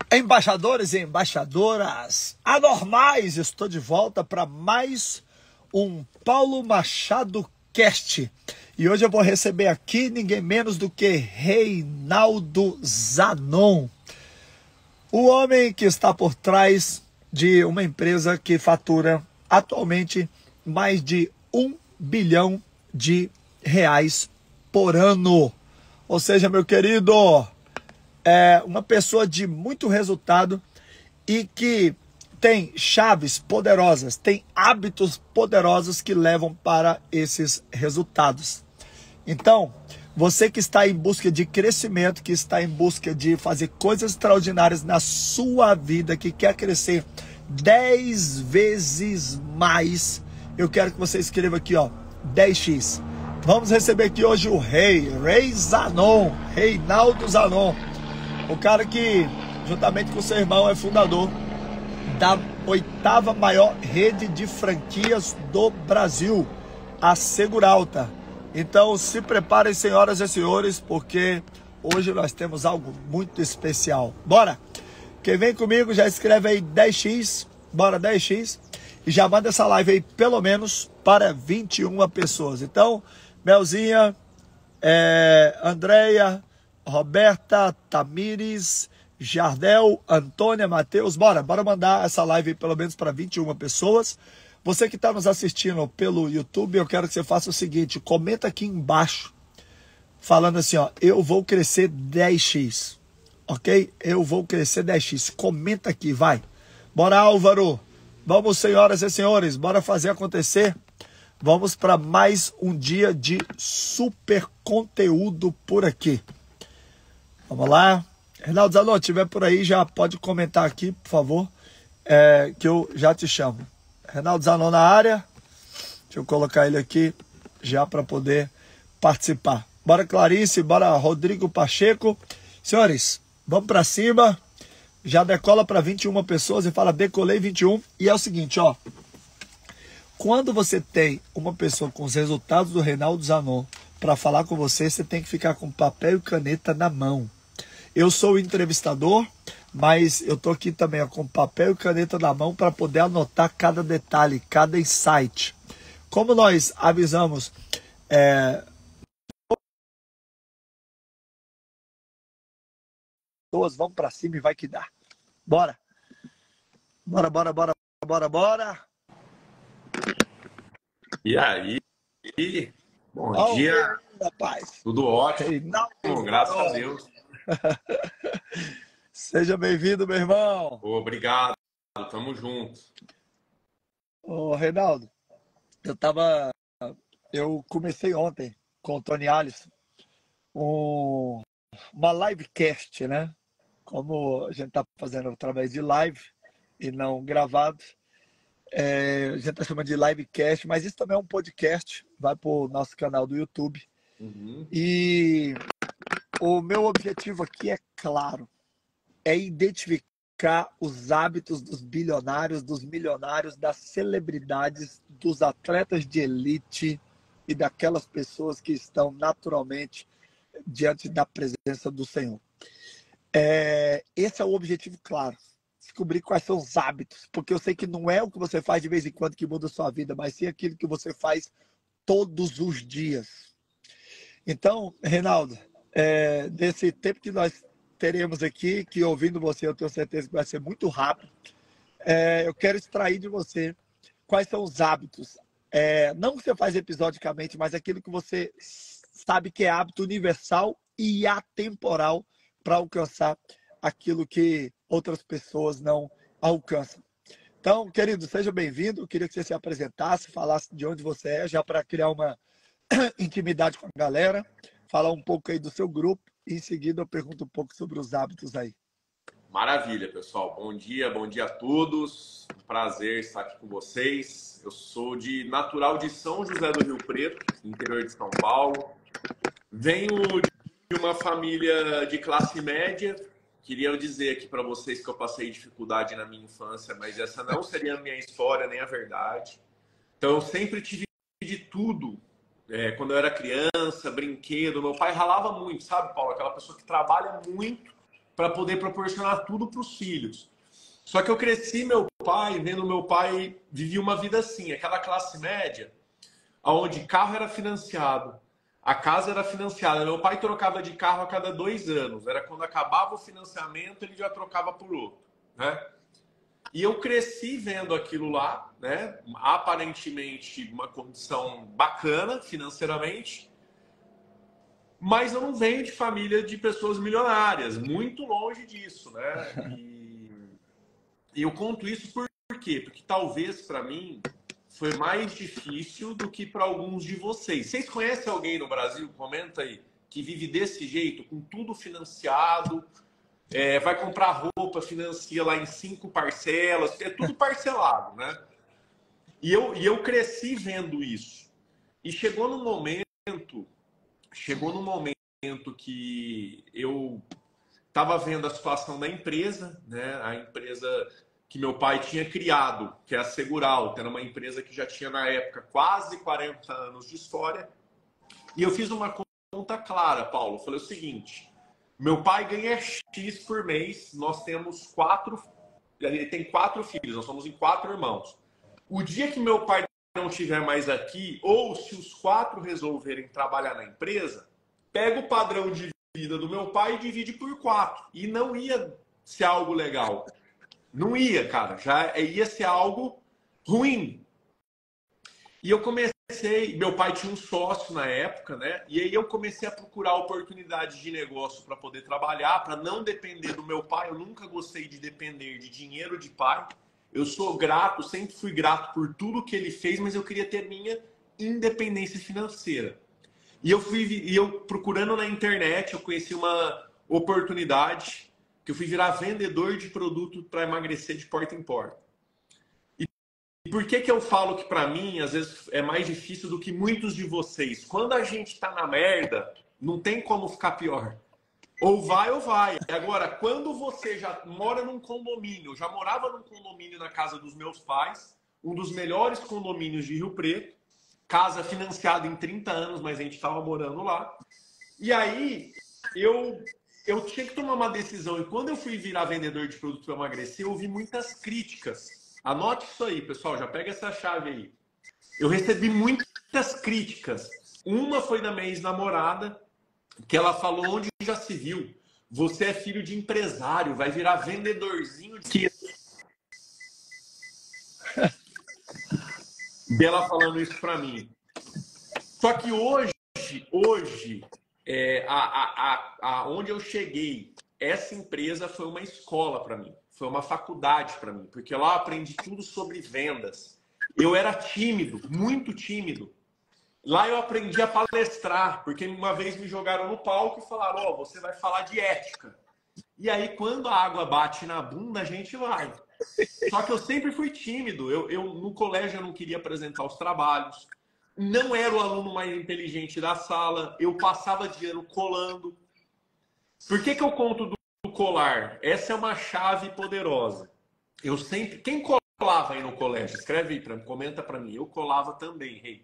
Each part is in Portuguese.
Embaixadores e embaixadoras anormais, estou de volta para mais um Paulo Machado Cast. E hoje eu vou receber aqui ninguém menos do que Reinaldo Zanon, o homem que está por trás de uma empresa que fatura atualmente mais de R$ 1 bilhão por ano. Ou seja, meu querido, é uma pessoa de muito resultado e que tem chaves poderosas, tem hábitos poderosos que levam para esses resultados. Então, você que está em busca de crescimento, que está em busca de fazer coisas extraordinárias na sua vida, que quer crescer 10 vezes mais, eu quero que você escreva aqui, ó, 10x. Vamos receber aqui hoje o Rei Zanon, Reinaldo Zanon. O cara que, juntamente com seu irmão, é fundador da 8ª maior rede de franquias do Brasil, a Seguralta. Então, se preparem, senhoras e senhores, porque hoje nós temos algo muito especial. Bora! Quem vem comigo já escreve aí 10x, bora 10x, e já manda essa live aí pelo menos para 21 pessoas. Então, Melzinha, Andréia, Roberta, Tamires, Jardel, Antônia, Matheus, bora mandar essa live pelo menos para 21 pessoas. Você que está nos assistindo pelo YouTube, eu quero que você faça o seguinte, comenta aqui embaixo, falando assim, ó, eu vou crescer 10x, ok? Eu vou crescer 10x, comenta aqui, vai. Bora, Álvaro, vamos, senhoras e senhores, bora fazer acontecer. Vamos para mais um dia de super conteúdo por aqui. Vamos lá. Reinaldo Zanon, se estiver por aí, já pode comentar aqui, por favor, que eu já te chamo. Reinaldo Zanon na área. Deixa eu colocar ele aqui já para poder participar. Bora, Clarice, bora, Rodrigo Pacheco. Senhores, vamos para cima. Já decola para 21 pessoas e fala decolei 21. E é o seguinte, ó. Quando você tem uma pessoa com os resultados do Reinaldo Zanon para falar com você, você tem que ficar com papel e caneta na mão. Eu sou o entrevistador, mas eu tô aqui também ó, com papel e caneta na mão para poder anotar cada detalhe, cada insight. Como nós avisamos, vamos para cima e vai que dá. Bora. Bora. E aí? Bom dia. Rapaz. Tudo ótimo. Reinaldo, graças a Deus. Seja bem-vindo, meu irmão. Obrigado. Tamo junto. Ô, Reinaldo, eu comecei ontem com o Tony Alisson uma livecast, né? Como a gente tá fazendo através de live e não gravado, a gente tá chamando de livecast, mas isso também é um podcast, vai pro nosso canal do YouTube. E o meu objetivo aqui é claro, é identificar os hábitos dos bilionários, dos milionários, das celebridades, dos atletas de elite e daquelas pessoas que estão naturalmente diante da presença do Senhor. Esse é o objetivo claro. Descobrir quais são os hábitos, porque eu sei que não é o que você faz de vez em quando que muda a sua vida, mas sim aquilo que você faz todos os dias. Então, Reinaldo, desse tempo que nós teremos aqui, que ouvindo você, eu tenho certeza que vai ser muito rápido, eu quero extrair de você quais são os hábitos. Não o que você faz episodicamente, mas aquilo que você sabe que é hábito universal e atemporal para alcançar aquilo que outras pessoas não alcançam. Então, querido, seja bem-vindo. Eu queria que você se apresentasse, falasse de onde você é, já para criar uma intimidade com a galera, falar um pouco aí do seu grupo e em seguida eu pergunto um pouco sobre os hábitos aí. Maravilha, pessoal. Bom dia a todos. Um prazer estar aqui com vocês. Eu sou natural de São José do Rio Preto, interior de São Paulo. Venho de uma família de classe média. Queria dizer aqui para vocês que eu passei dificuldade na minha infância, mas essa não seria a minha história, nem a verdade. Então, eu sempre tive de tudo. Quando eu era criança, brinquedo. Meu pai ralava muito, sabe, Paulo? Aquela pessoa que trabalha muito para poder proporcionar tudo para os filhos. Só que eu cresci meu pai, vendo meu pai vivia uma vida assim, aquela classe média, onde carro era financiado, a casa era financiada. Meu pai trocava de carro a cada 2 anos. Era quando acabava o financiamento, ele já trocava por outro, né? E eu cresci vendo aquilo lá, né? Aparentemente uma condição bacana financeiramente, mas eu não venho de família de pessoas milionárias, muito longe disso, né? E eu conto isso por quê? Porque talvez para mim foi mais difícil do que para alguns de vocês. Vocês conhecem alguém no Brasil, comenta aí, que vive desse jeito, com tudo financiado, vai comprar roupa, financia lá em 5 parcelas, é tudo parcelado, né? E eu cresci vendo isso. E chegou num momento que eu estava vendo a situação da empresa, né? A empresa que meu pai tinha criado, que é a Segural, que era uma empresa que já tinha na época quase 40 anos de história. E eu fiz uma conta clara, Paulo. Eu falei o seguinte: meu pai ganha X por mês, nós temos 4, ele tem 4 filhos, nós somos em 4 irmãos. O dia que meu pai não estiver mais aqui, ou se os 4 resolverem trabalhar na empresa, pega o padrão de vida do meu pai e divide por 4. E não ia ser algo legal. Não ia, cara. Já ia ser algo ruim. E eu comecei... Meu pai tinha um sócio na época, né? E aí eu comecei a procurar oportunidades de negócio para poder trabalhar, para não depender do meu pai. Eu nunca gostei de depender de dinheiro de pai. Eu sou grato, sempre fui grato por tudo que ele fez, mas eu queria ter minha independência financeira. E eu procurando na internet, eu conheci uma oportunidade que eu fui virar vendedor de produto para emagrecer de porta em porta. E por que eu falo que para mim, às vezes, é mais difícil do que muitos de vocês? Quando a gente está na merda, não tem como ficar pior. Ou vai ou vai. Agora, quando você já mora num condomínio, eu já morava num condomínio na casa dos meus pais, um dos melhores condomínios de Rio Preto, casa financiada em 30 anos, mas a gente estava morando lá. E aí, eu tinha que tomar uma decisão. E quando eu fui virar vendedor de produto para emagrecer, eu ouvi muitas críticas. Anote isso aí, pessoal. Já pega essa chave aí. Eu recebi muitas críticas. Uma foi da minha ex-namorada, que ela falou: onde já se viu? Você é filho de empresário, vai virar vendedorzinho de... Dela falando isso para mim. Só que hoje onde eu cheguei, essa empresa foi uma escola para mim, foi uma faculdade para mim, porque lá eu aprendi tudo sobre vendas. Eu era tímido, muito tímido. Lá eu aprendi a palestrar, porque uma vez me jogaram no palco e falaram: ó, você vai falar de ética. E aí, quando a água bate na bunda, a gente vai. Só que eu sempre fui tímido. No colégio eu não queria apresentar os trabalhos. Não era o aluno mais inteligente da sala. Eu passava de ano colando. Por que eu conto do colar? Essa é uma chave poderosa. Eu sempre... Quem colava aí no colégio? Escreve aí, comenta para mim. Eu colava também, rei.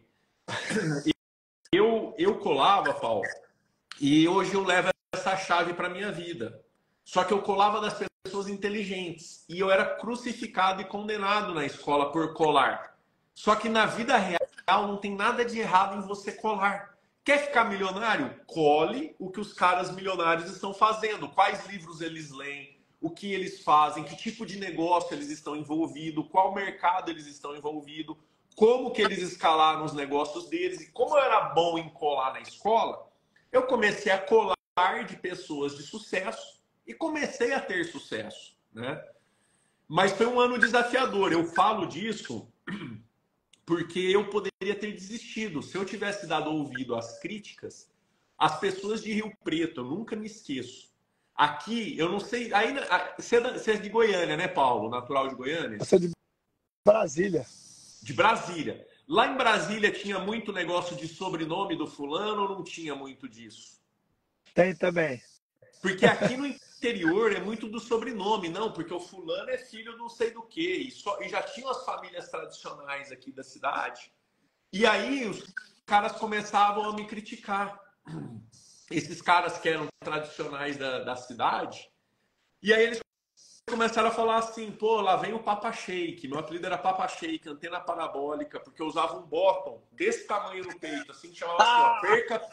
Eu colava, Paulo, e hoje eu levo essa chave para minha vida. Só que eu colava das pessoas inteligentes. E eu era crucificado e condenado na escola por colar. Só que na vida real não tem nada de errado em você colar. Quer ficar milionário? Cole o que os caras milionários estão fazendo. Quais livros eles leem, o que eles fazem, que tipo de negócio eles estão envolvidos, qual mercado eles estão envolvidos, como que eles escalaram os negócios deles. E como eu era bom em colar na escola, eu comecei a colar de pessoas de sucesso e comecei a ter sucesso, né? Mas foi um ano desafiador. Eu falo disso porque eu poderia ter desistido. Se eu tivesse dado ouvido às críticas, as pessoas de Rio Preto, eu nunca me esqueço. Aqui, eu não sei... Ainda, você é de Goiânia, né, Paulo? Natural de Goiânia? Eu sou de Brasília. De Brasília. Lá em Brasília tinha muito negócio de sobrenome do fulano ou não tinha muito disso? Tem também. Porque aqui no interior é muito do sobrenome, não, porque o fulano é filho não sei do quê. E já tinham as famílias tradicionais aqui da cidade. E aí os caras começavam a me criticar. Esses caras que eram tradicionais da cidade E aí eles começaram a falar assim, pô, lá vem o Papa Shake. Meu apelido era Papa Shake, antena parabólica, porque eu usava um bottom desse tamanho no peito, assim, que chamava assim, ó,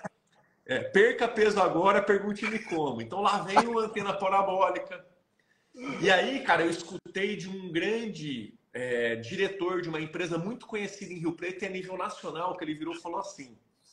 perca peso agora, pergunte-me como. Então lá vem o antena parabólica. E aí, cara, eu escutei de um grande diretor de uma empresa muito conhecida em Rio Preto e a nível nacional, que ele virou e falou assim.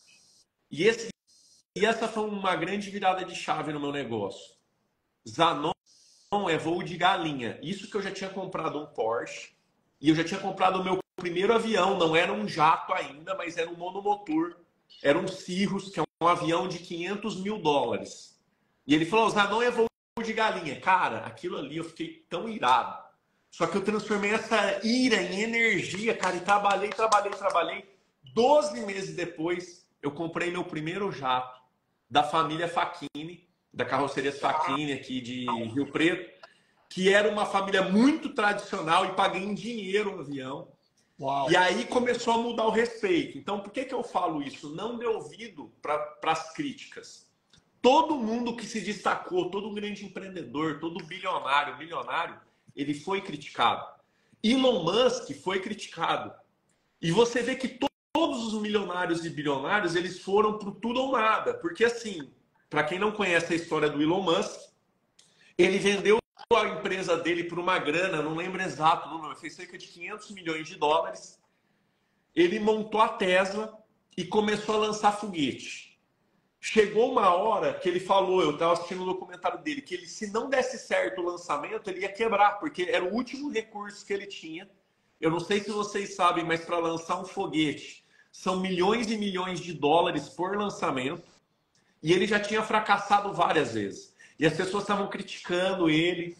E essa foi uma grande virada de chave no meu negócio. Zanon é voo de galinha. Isso que eu já tinha comprado um Porsche e eu já tinha comprado o meu primeiro avião. Não era um jato ainda, mas era um monomotor. Era um Cirrus, que é um avião de US$ 500 mil. E ele falou, Zanon é voo de galinha. Cara, aquilo ali eu fiquei tão irado. Só que eu transformei essa ira em energia, cara, e trabalhei. 12 meses depois, eu comprei meu primeiro jato da família Facchini, da carroceria Facchini aqui de Rio Preto, que era uma família muito tradicional e paguei em dinheiro o avião. Uau. E aí começou a mudar o respeito. Então, por que eu falo isso? Não dê ouvido para as críticas. Todo mundo que se destacou, todo grande empreendedor, todo bilionário, milionário, ele foi criticado. Elon Musk foi criticado. E você vê que todos os milionários e bilionários, eles foram pro tudo ou nada. Porque assim, para quem não conhece a história do Elon Musk, ele vendeu a empresa dele por uma grana, não lembro exato o número, fez cerca de US$ 500 milhões. Ele montou a Tesla e começou a lançar foguete. Chegou uma hora que ele falou, eu estava assistindo o documentário dele, que ele, se não desse certo o lançamento, ele ia quebrar, porque era o último recurso que ele tinha. Eu não sei se vocês sabem, mas para lançar um foguete, são milhões e milhões de dólares por lançamento. E ele já tinha fracassado várias vezes. E as pessoas estavam criticando ele.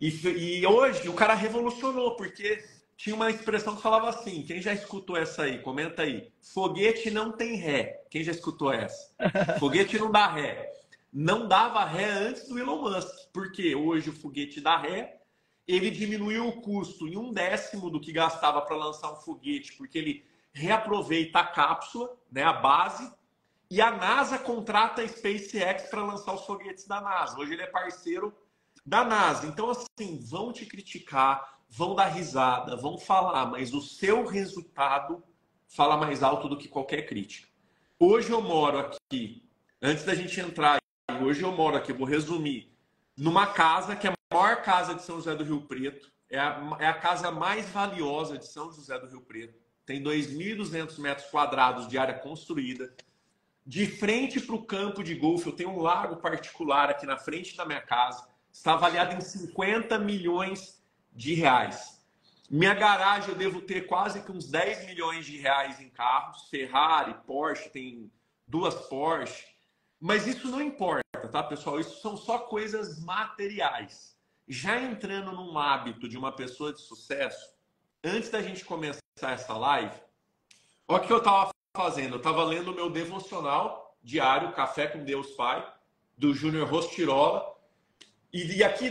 E hoje o cara revolucionou, porque tinha uma expressão que falava assim, quem já escutou essa aí? Comenta aí. Foguete não tem ré. Quem já escutou essa? Foguete não dá ré. Não dava ré antes do Elon Musk, porque hoje o foguete dá ré. Ele diminuiu o custo em 1/10 do que gastava para lançar um foguete, porque ele reaproveita a cápsula, né, a base, e a NASA contrata a SpaceX para lançar os foguetes da NASA. Hoje ele é parceiro da NASA. Então, assim, vão te criticar, vão dar risada, vão falar, mas o seu resultado fala mais alto do que qualquer crítica. Hoje eu moro aqui, antes da gente entrar, hoje eu moro aqui, eu vou resumir, numa casa que é a maior casa de São José do Rio Preto, é a casa mais valiosa de São José do Rio Preto, tem 2.200 metros quadrados de área construída, de frente para o campo de golfe, eu tenho um lago particular aqui na frente da minha casa, está avaliado em R$ 50 milhões. Minha garagem eu devo ter quase que uns R$ 10 milhões em carros, Ferrari, Porsche, tem 2 Porsche, mas isso não importa, tá, pessoal? Isso são só coisas materiais. Já entrando num hábito de uma pessoa de sucesso, antes da gente começar essa live, olha o que eu estava fazendo. Eu estava lendo o meu devocional diário, Café com Deus Pai, do Júnior Rostirola. E aqui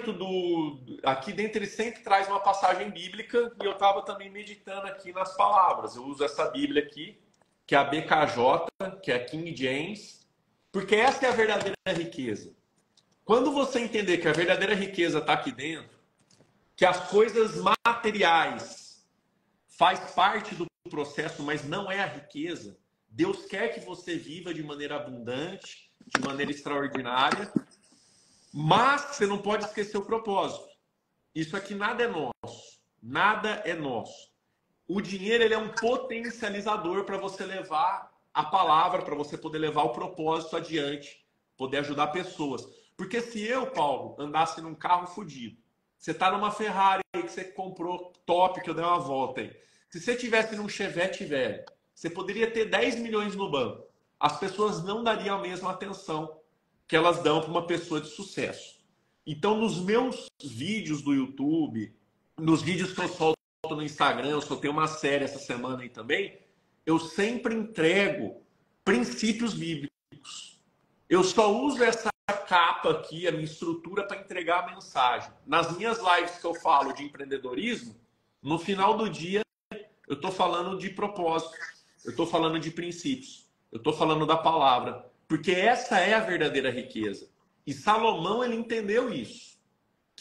dentro ele sempre traz uma passagem bíblica e eu estava também meditando aqui nas palavras. Eu uso essa Bíblia aqui, que é a BKJ, que é a King James, porque essa é a verdadeira riqueza. Quando você entender que a verdadeira riqueza está aqui dentro, que as coisas materiais faz parte do processo, mas não é a riqueza, Deus quer que você viva de maneira abundante, de maneira extraordinária, mas você não pode esquecer o propósito. Isso aqui nada é nosso. Nada é nosso. O dinheiro ele é um potencializador para você levar a palavra, para você poder levar o propósito adiante, poder ajudar pessoas. Porque se eu, Paulo, andasse num carro fodido, você está numa Ferrari aí que você comprou top, que eu dei uma volta aí. Se você tivesse num Chevette velho, você poderia ter 10 milhões no banco. As pessoas não dariam a mesma atenção que elas dão para uma pessoa de sucesso. Então, nos meus vídeos do YouTube, nos vídeos que eu solto no Instagram, eu soltei uma série essa semana aí também, eu sempre entrego princípios bíblicos. Eu só uso essa capa aqui, a minha estrutura, para entregar a mensagem. Nas minhas lives que eu falo de empreendedorismo, no final do dia, eu estou falando de propósito, eu estou falando de princípios, eu estou falando da palavra. Porque essa é a verdadeira riqueza. E Salomão, ele entendeu isso.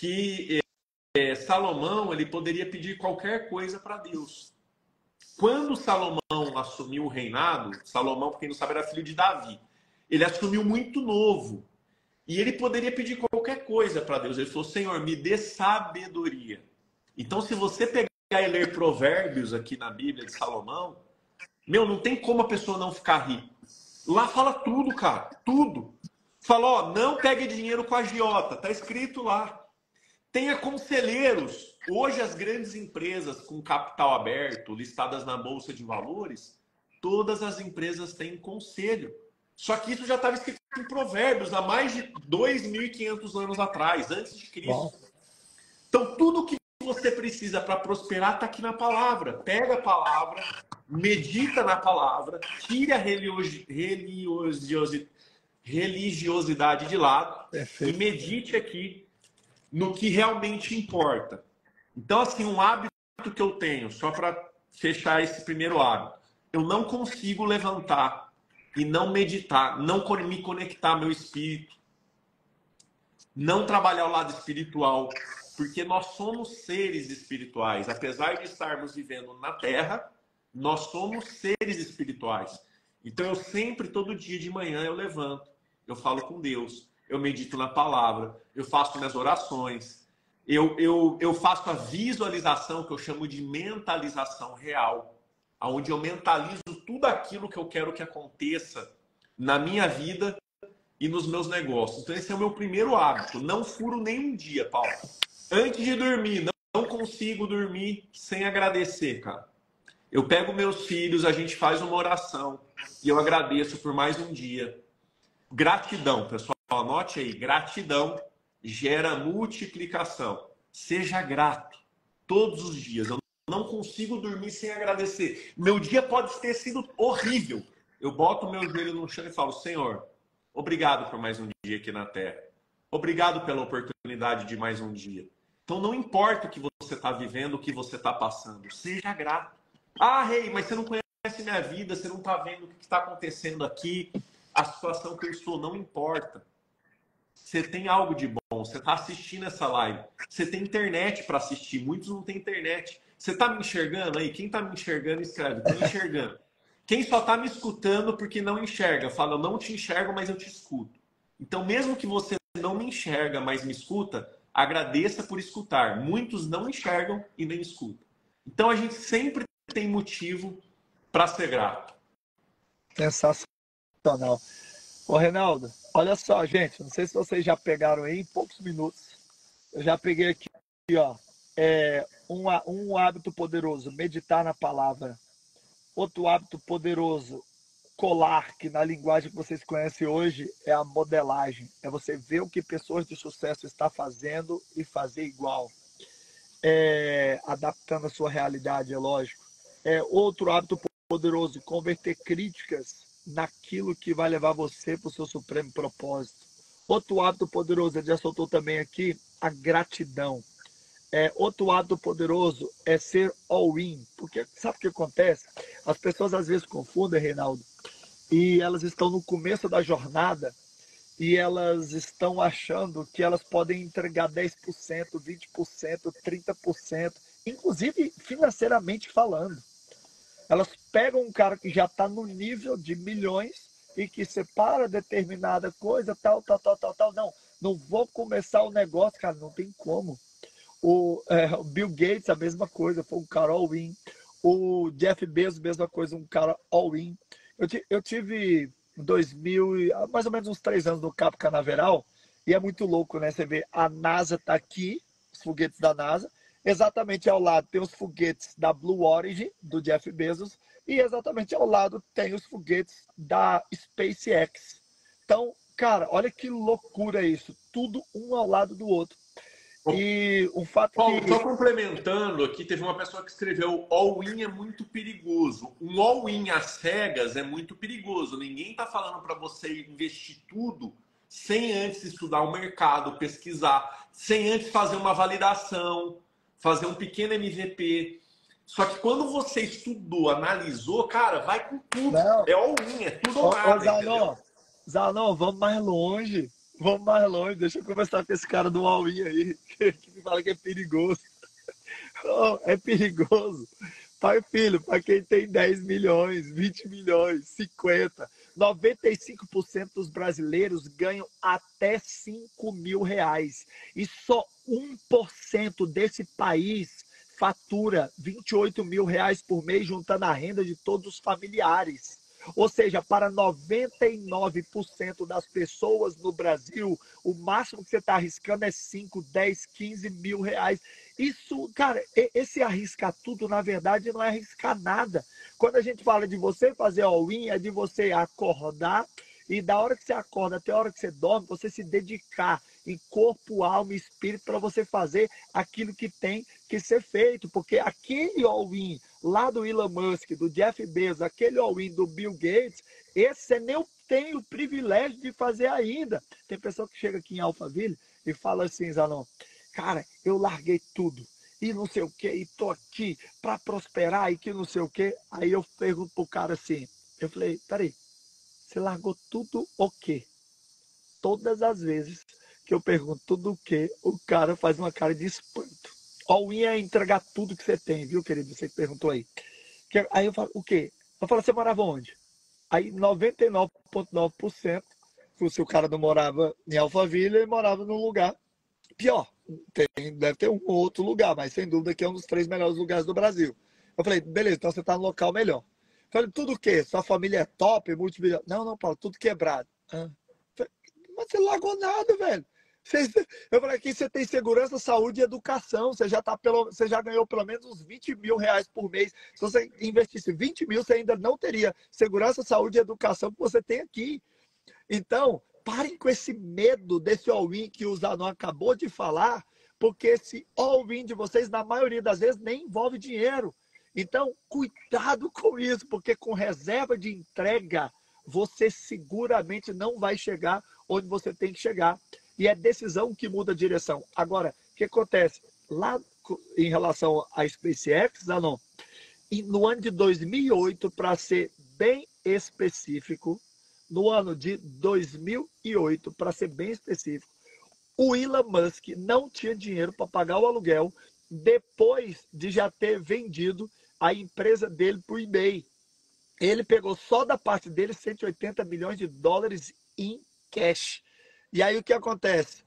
que Salomão ele poderia pedir qualquer coisa para Deus. Quando Salomão assumiu o reinado, Salomão, para quem não sabe, era filho de Davi. Ele assumiu muito novo. E ele poderia pedir qualquer coisa para Deus. Ele falou, Senhor, me dê sabedoria. Então, se você pegar e ler Provérbios aqui na Bíblia de Salomão, não tem como a pessoa não ficar rica. Lá fala tudo, cara. Tudo. Fala, ó, não pegue dinheiro com a agiota. Tá escrito lá. Tenha conselheiros. Hoje as grandes empresas com capital aberto, listadas na Bolsa de Valores, todas as empresas têm conselho. Só que isso já estava escrito em Provérbios há mais de 2.500 anos atrás, antes de Cristo. Bom. Então tudo que você precisa para prosperar está aqui na palavra. Pega a palavra, medita na palavra, tire a religiosidade de lado. Perfeito. E medite aqui no que realmente importa. Então, assim, um hábito que eu tenho, só para fechar esse primeiro hábito, eu não consigo levantar e não meditar, não me conectar ao meu espírito, não trabalhar o lado espiritual, porque nós somos seres espirituais. Apesar de estarmos vivendo na Terra, nós somos seres espirituais. Então, eu sempre, todo dia de manhã, eu levanto, eu falo com Deus, eu medito na palavra, eu faço minhas orações, eu faço a visualização, que eu chamo de mentalização real, onde eu mentalizo tudo aquilo que eu quero que aconteça na minha vida e nos meus negócios. Então esse é o meu primeiro hábito. Não furo nem um dia, Paulo. Antes de dormir, não consigo dormir sem agradecer, cara. Eu pego meus filhos, a gente faz uma oração e eu agradeço por mais um dia. Gratidão, pessoal. Anote aí, gratidão gera multiplicação. Seja grato todos os dias. Eu não consigo dormir sem agradecer. Meu dia pode ter sido horrível. Eu boto meu joelho no chão e falo, Senhor, obrigado por mais um dia aqui na Terra. Obrigado pela oportunidade de mais um dia. Então não importa o que você está vivendo, o que você está passando. Seja grato. Ah, Rei, mas você não conhece minha vida, você não está vendo o que está acontecendo aqui, a situação que eu estou, não importa. Você tem algo de bom, você está assistindo essa live, você tem internet para assistir, muitos não têm internet. Você está me enxergando aí? Quem está me enxergando, escreve, estou me enxergando. Quem só está me escutando porque não enxerga, fala, eu não te enxergo, mas eu te escuto. Então, mesmo que você não me enxerga, mas me escuta, agradeça por escutar. Muitos não enxergam e nem escutam. Então, a gente sempre tem motivo para ser grato. Sensacional. Ô, Reinaldo, olha só, gente, não sei se vocês já pegaram aí em poucos minutos. Eu já peguei aqui, ó, um hábito poderoso, meditar na palavra. Outro hábito poderoso, colar, que na linguagem que vocês conhecem hoje é a modelagem. É você ver o que pessoas de sucesso estão fazendo e fazer igual. Adaptando a sua realidade, é lógico. Outro hábito poderoso, converter críticas naquilo que vai levar você para o seu supremo propósito. Outro hábito poderoso, ele já soltou também aqui, a gratidão. Outro hábito poderoso é ser all-in. Porque sabe o que acontece? As pessoas às vezes confundem, Reinaldo, e elas estão no começo da jornada e elas estão achando que elas podem entregar 10%, 20%, 30%, inclusive financeiramente falando. Elas pegam um cara que já está no nível de milhões e que separa determinada coisa, tal. Não vou começar o negócio, cara, não tem como. O Bill Gates, a mesma coisa, foi um cara all-in. O Jeff Bezos, mesma coisa, um cara all-in. Eu tive em 2000, mais ou menos uns 3 anos no Cabo Canaveral, e é muito louco, né? Você vê, a NASA está aqui, os foguetes da NASA, exatamente ao lado tem os foguetes da Blue Origin, do Jeff Bezos, e exatamente ao lado tem os foguetes da SpaceX. Então, cara, olha que loucura isso, tudo um ao lado do outro. E o fato Paulo, que... só complementando aqui, teve uma pessoa que escreveu all-in é muito perigoso. Um all-in às cegas é muito perigoso. Ninguém está falando para você investir tudo sem antes estudar o mercado, pesquisar, sem antes fazer uma validação, fazer um pequeno MVP. Só que quando você estudou, analisou, cara, vai com tudo. Não. É all-in, é tudo ou nada, Zanon, vamos mais longe. vamos mais longe. Deixa eu conversar com esse cara do All-in aí, que me fala que é perigoso. Oh, é perigoso. Pai e filho, para quem tem 10 milhões, 20 milhões, 50, 95% dos brasileiros ganham até 5 mil reais. E só 1% desse país fatura 28 mil reais por mês, juntando a renda de todos os familiares. Ou seja, para 99% das pessoas no Brasil, o máximo que você está arriscando é 5, 10, 15 mil reais. Isso, cara, esse arriscar tudo, na verdade, não é arriscar nada. Quando a gente fala de você fazer all-in, é de você acordar e da hora que você acorda até a hora que você dorme, você se dedicar em corpo, alma e espírito para você fazer aquilo que tem que ser feito. Porque aquele all-in lá do Elon Musk, do Jeff Bezos, aquele all-in do Bill Gates, esse nem eu tenho o privilégio de fazer ainda. Tem pessoa que chega aqui em Alphaville e fala assim, Zanon, cara, eu larguei tudo e não sei o que, e tô aqui para prosperar e que não sei o que. Aí eu pergunto pro cara assim, eu falei, peraí, você largou tudo o quê? Todas as vezes que eu pergunto tudo o quê, o cara faz uma cara de espanto. All-in é entregar tudo que você tem, viu, querido? Você que perguntou aí. Aí eu falo, o quê? Eu falo, você morava onde? Aí 99,9%, se o cara não morava em Alphaville, ele morava num lugar pior. Deve ter um outro lugar, mas sem dúvida que é um dos 3 melhores lugares do Brasil. Eu falei, beleza, então você está no local melhor. Eu falei, tudo o quê? Sua família é top, multimilionária? Não, não, Paulo, tudo quebrado. Ah. Mas você não largou nada, velho. Eu falei, aqui você tem segurança, saúde e educação. Você já ganhou pelo menos uns 20 mil reais por mês. Se você investisse 20 mil, você ainda não teria segurança, saúde e educação que você tem aqui. Então, parem com esse medo desse all-in que o Zanon acabou de falar, porque esse all-in de vocês, na maioria das vezes, nem envolve dinheiro. Então, cuidado com isso, porque com reserva de entrega, você seguramente não vai chegar onde você tem que chegar. E é decisão que muda a direção. Agora, o que acontece? Lá em relação à SpaceX, Zanon, no ano de 2008, para ser bem específico, no ano de 2008, para ser bem específico, o Elon Musk não tinha dinheiro para pagar o aluguel depois de já ter vendido a empresa dele para o eBay. Ele pegou só da parte dele 180 milhões de dólares em cash. E aí o que acontece?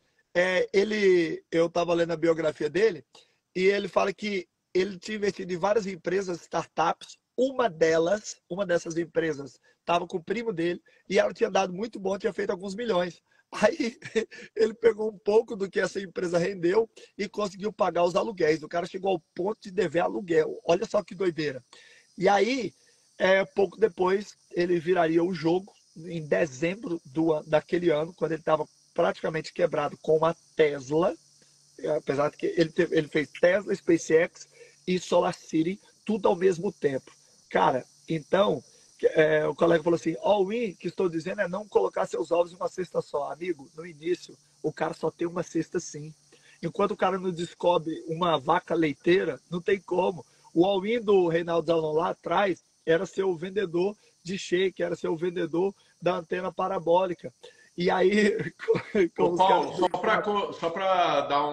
Eu estava lendo a biografia dele e ele fala que ele tinha investido em várias empresas, startups. Uma dessas empresas estava com o primo dele e ela tinha dado muito bom, tinha feito alguns milhões. Aí ele pegou um pouco do que essa empresa rendeu e conseguiu pagar os aluguéis. O cara chegou ao ponto de dever aluguel. Olha só que doideira. E aí, pouco depois, ele viraria o jogo em dezembro daquele ano, quando ele estava praticamente quebrado com a Tesla, apesar de que ele fez Tesla, SpaceX e SolarCity, tudo ao mesmo tempo. Cara, então, o colega falou assim, all-in, que estou dizendo é não colocar seus ovos em uma cesta só. Amigo, no início, o cara só tem uma cesta sim. Enquanto o cara não descobre uma vaca leiteira, não tem como. O all-in do Reinaldo Zanon lá atrás era ser o vendedor de shake, era ser o vendedor da antena parabólica. E aí, Ô, Paulo, só para dar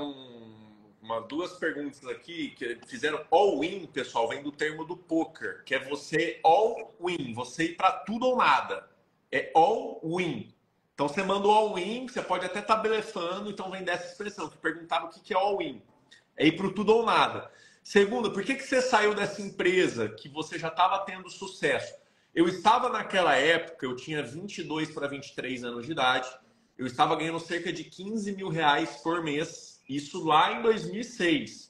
duas perguntas aqui, que fizeram all-in, pessoal, vem do termo do poker, que é você all-win, você ir para tudo ou nada. É all-win. Então você manda o all-in, você pode até estar blefando, então vem dessa expressão, que perguntaram o que é all-in. É ir para tudo ou nada. Segundo, por que você saiu dessa empresa que você já estava tendo sucesso? Eu estava naquela época, eu tinha 22 para 23 anos de idade, eu estava ganhando cerca de 15 mil reais por mês, isso lá em 2006.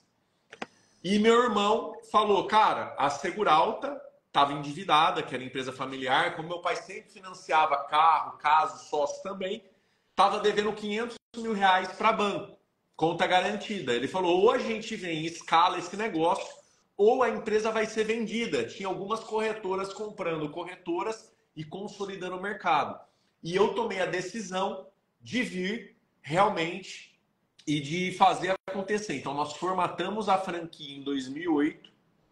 E meu irmão falou, cara, a Seguralta estava endividada, que era empresa familiar, como meu pai sempre financiava carro, casa, sócio também, estava devendo 500 mil reais para banco, conta garantida. Ele falou, ou a gente vem e escala esse negócio, ou a empresa vai ser vendida. Tinha algumas corretoras comprando corretoras e consolidando o mercado. E eu tomei a decisão de vir realmente e de fazer acontecer. Então, nós formatamos a franquia em 2008.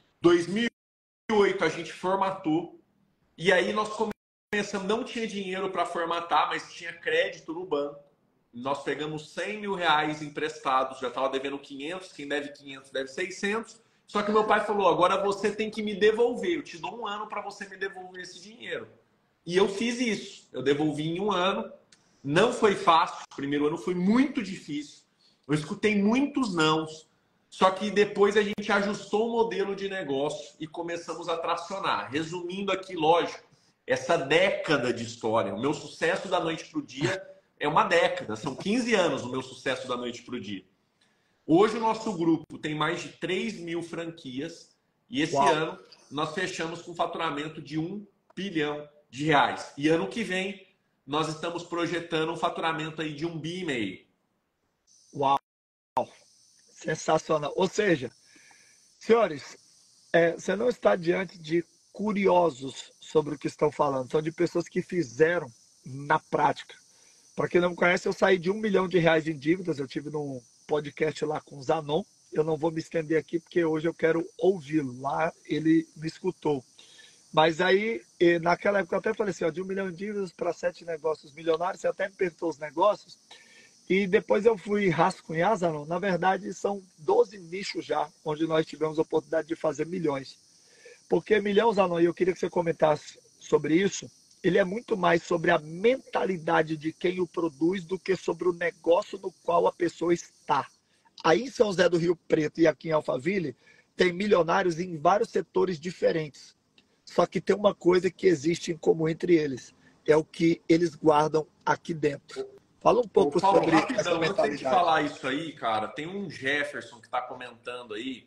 2008 a gente formatou. E aí nós começamos, não tinha dinheiro para formatar, mas tinha crédito no banco. nós pegamos 100 mil reais emprestados, já estava devendo 500, quem deve 500 deve 600. Só que meu pai falou, agora você tem que me devolver, eu te dou 1 ano para você me devolver esse dinheiro. E eu fiz isso, eu devolvi em 1 ano. Não foi fácil, o primeiro ano foi muito difícil. Eu escutei muitos nãos. Só que depois a gente ajustou o modelo de negócio e começamos a tracionar. Resumindo aqui, lógico, essa década de história, o meu sucesso da noite para o dia é uma década. São 15 anos o meu sucesso da noite para o dia. Hoje o nosso grupo tem mais de 3 mil franquias e esse ano nós fechamos com faturamento de 1 bilhão de reais. E ano que vem nós estamos projetando um faturamento aí de 1,5 bi. Uau! Sensacional. Ou seja, senhores, você não está diante de curiosos sobre o que estão falando, são de pessoas que fizeram na prática. Para quem não me conhece, eu saí de 1 milhão de reais em dívidas, eu tive num podcast lá com o Zanon, eu não vou me estender aqui porque hoje eu quero ouvi-lo, lá ele me escutou. Mas aí, naquela época eu até falei assim, ó, de 1 milhão de dívidas para 7 negócios milionários, você até me perguntou os negócios, e depois eu fui rascunhar, Zanon. Na verdade, são 12 nichos já, onde nós tivemos a oportunidade de fazer milhões. Porque milhão, Zanon, e eu queria que você comentasse sobre isso, ele é muito mais sobre a mentalidade de quem o produz do que sobre o negócio no qual a pessoa está. Aí em São José do Rio Preto e aqui em Alphaville, tem milionários em vários setores diferentes. Só que tem uma coisa que existe em comum entre eles, é o que eles guardam aqui dentro. Fala um pouco Paulo, sobre essa rapidão, antes de mentalidade. falar isso aí, cara, tem um Jefferson que está comentando aí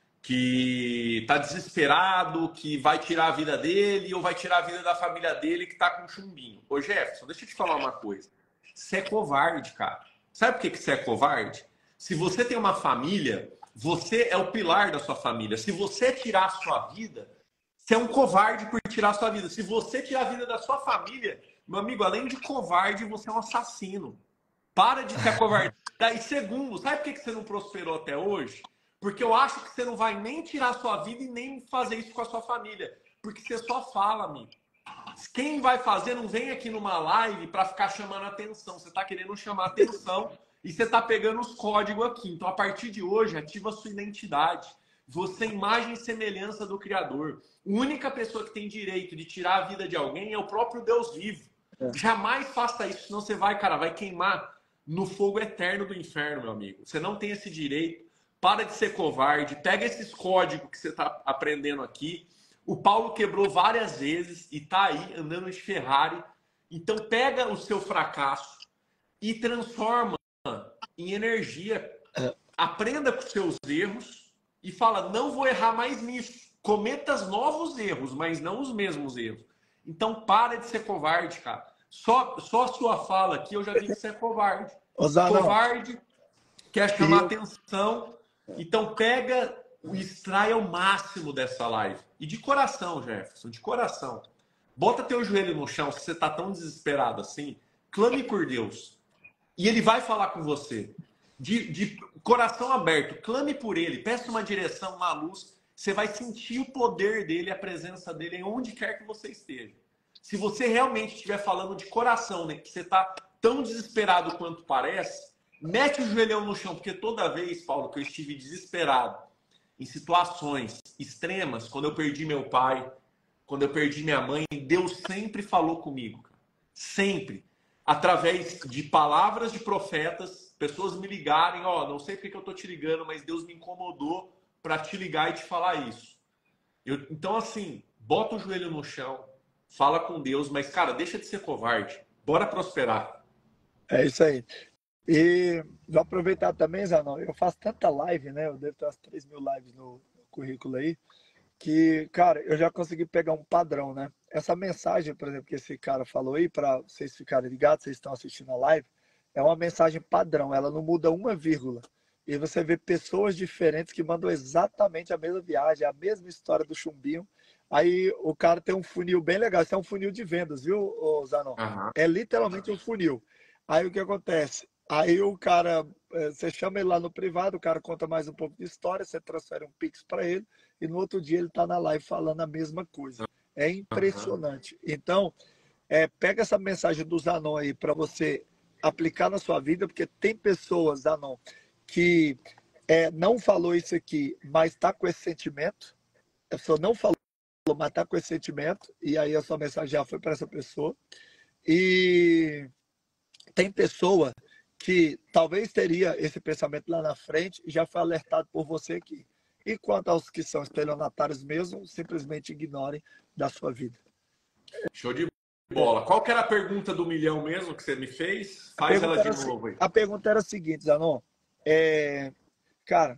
que está desesperado, que vai tirar a vida dele ou vai tirar a vida da família dele que está com chumbinho. Ô Jefferson, deixa eu te falar uma coisa. Você é covarde, cara. Sabe por que você é covarde? Se você tem uma família, você é o pilar da sua família. Se você tirar a sua vida, você é um covarde por tirar a sua vida. Se você tirar a vida da sua família, meu amigo, além de covarde, você é um assassino. Para de ser covarde. Daí, segundo, sabe por que você não prosperou até hoje? Porque eu acho que você não vai nem tirar a sua vida e nem fazer isso com a sua família. Porque você só fala, amigo. Quem vai fazer não vem aqui numa live para ficar chamando atenção. Você está querendo chamar atenção e você está pegando os códigos aqui. Então, a partir de hoje, ativa a sua identidade. Você é imagem e semelhança do Criador. A única pessoa que tem direito de tirar a vida de alguém é o próprio Deus vivo. Jamais faça isso, senão você vai, cara, vai queimar no fogo eterno do inferno, meu amigo. Você não tem esse direito. Para de ser covarde. Pega esses códigos que você está aprendendo aqui. O Paulo quebrou várias vezes e tá aí andando de Ferrari. Então pega o seu fracasso e transforma em energia. Aprenda com os seus erros e fala, não vou errar mais nisso. Cometa novos erros, mas não os mesmos erros. Então para de ser covarde, cara. Só a sua fala aqui eu já vi que você é covarde. Covarde, quer chamar atenção. Então pega e extrai ao máximo dessa live. E de coração, Jefferson, de coração. Bota teu joelho no chão, se você tá tão desesperado assim, clame por Deus. E ele vai falar com você. De coração aberto, clame por ele, peça uma direção, uma luz. Você vai sentir o poder dele, a presença dele em onde quer que você esteja. Se você realmente estiver falando de coração, né, que você tá tão desesperado quanto parece, mete o joelhão no chão, porque toda vez, Paulo, que eu estive desesperado em situações extremas, quando eu perdi meu pai, quando eu perdi minha mãe, Deus sempre falou comigo. Sempre. Através de palavras de profetas, pessoas me ligarem, ó, não sei porque eu tô te ligando, mas Deus me incomodou para te ligar e te falar isso. Então, assim, bota o joelho no chão, fala com Deus, mas, cara, deixa de ser covarde. Bora prosperar. É isso aí. E vou aproveitar também, Zanon, eu faço tanta live, né? Eu devo ter umas 3 mil lives no currículo aí, que, cara, eu já consegui pegar um padrão, né? Essa mensagem, por exemplo, que esse cara falou aí, para vocês ficarem ligados, vocês estão assistindo a live, é uma mensagem padrão, ela não muda uma vírgula. E você vê pessoas diferentes que mandam exatamente a mesma viagem, a mesma história do chumbinho. Aí o cara tem um funil bem legal, isso é um funil de vendas, viu, Zanon? É literalmente um funil. Aí o que acontece? Aí o cara, você chama ele lá no privado, o cara conta mais um pouco de história, você transfere um Pix para ele, e no outro dia ele está na live falando a mesma coisa. É impressionante. Então, pega essa mensagem do Zanon aí para você aplicar na sua vida, porque tem pessoas, Zanon, que não falou isso aqui, mas está com esse sentimento. A pessoa não falou, mas está com esse sentimento, e aí a sua mensagem já foi para essa pessoa. E tem pessoa que talvez teria esse pensamento lá na frente e já foi alertado por você aqui. E quanto aos que são estelionatários mesmo, simplesmente ignorem da sua vida. Show de bola. Qual que era a pergunta do milhão mesmo que você me fez? Faz ela de novo aí. A pergunta era a seguinte, Zanon. Cara,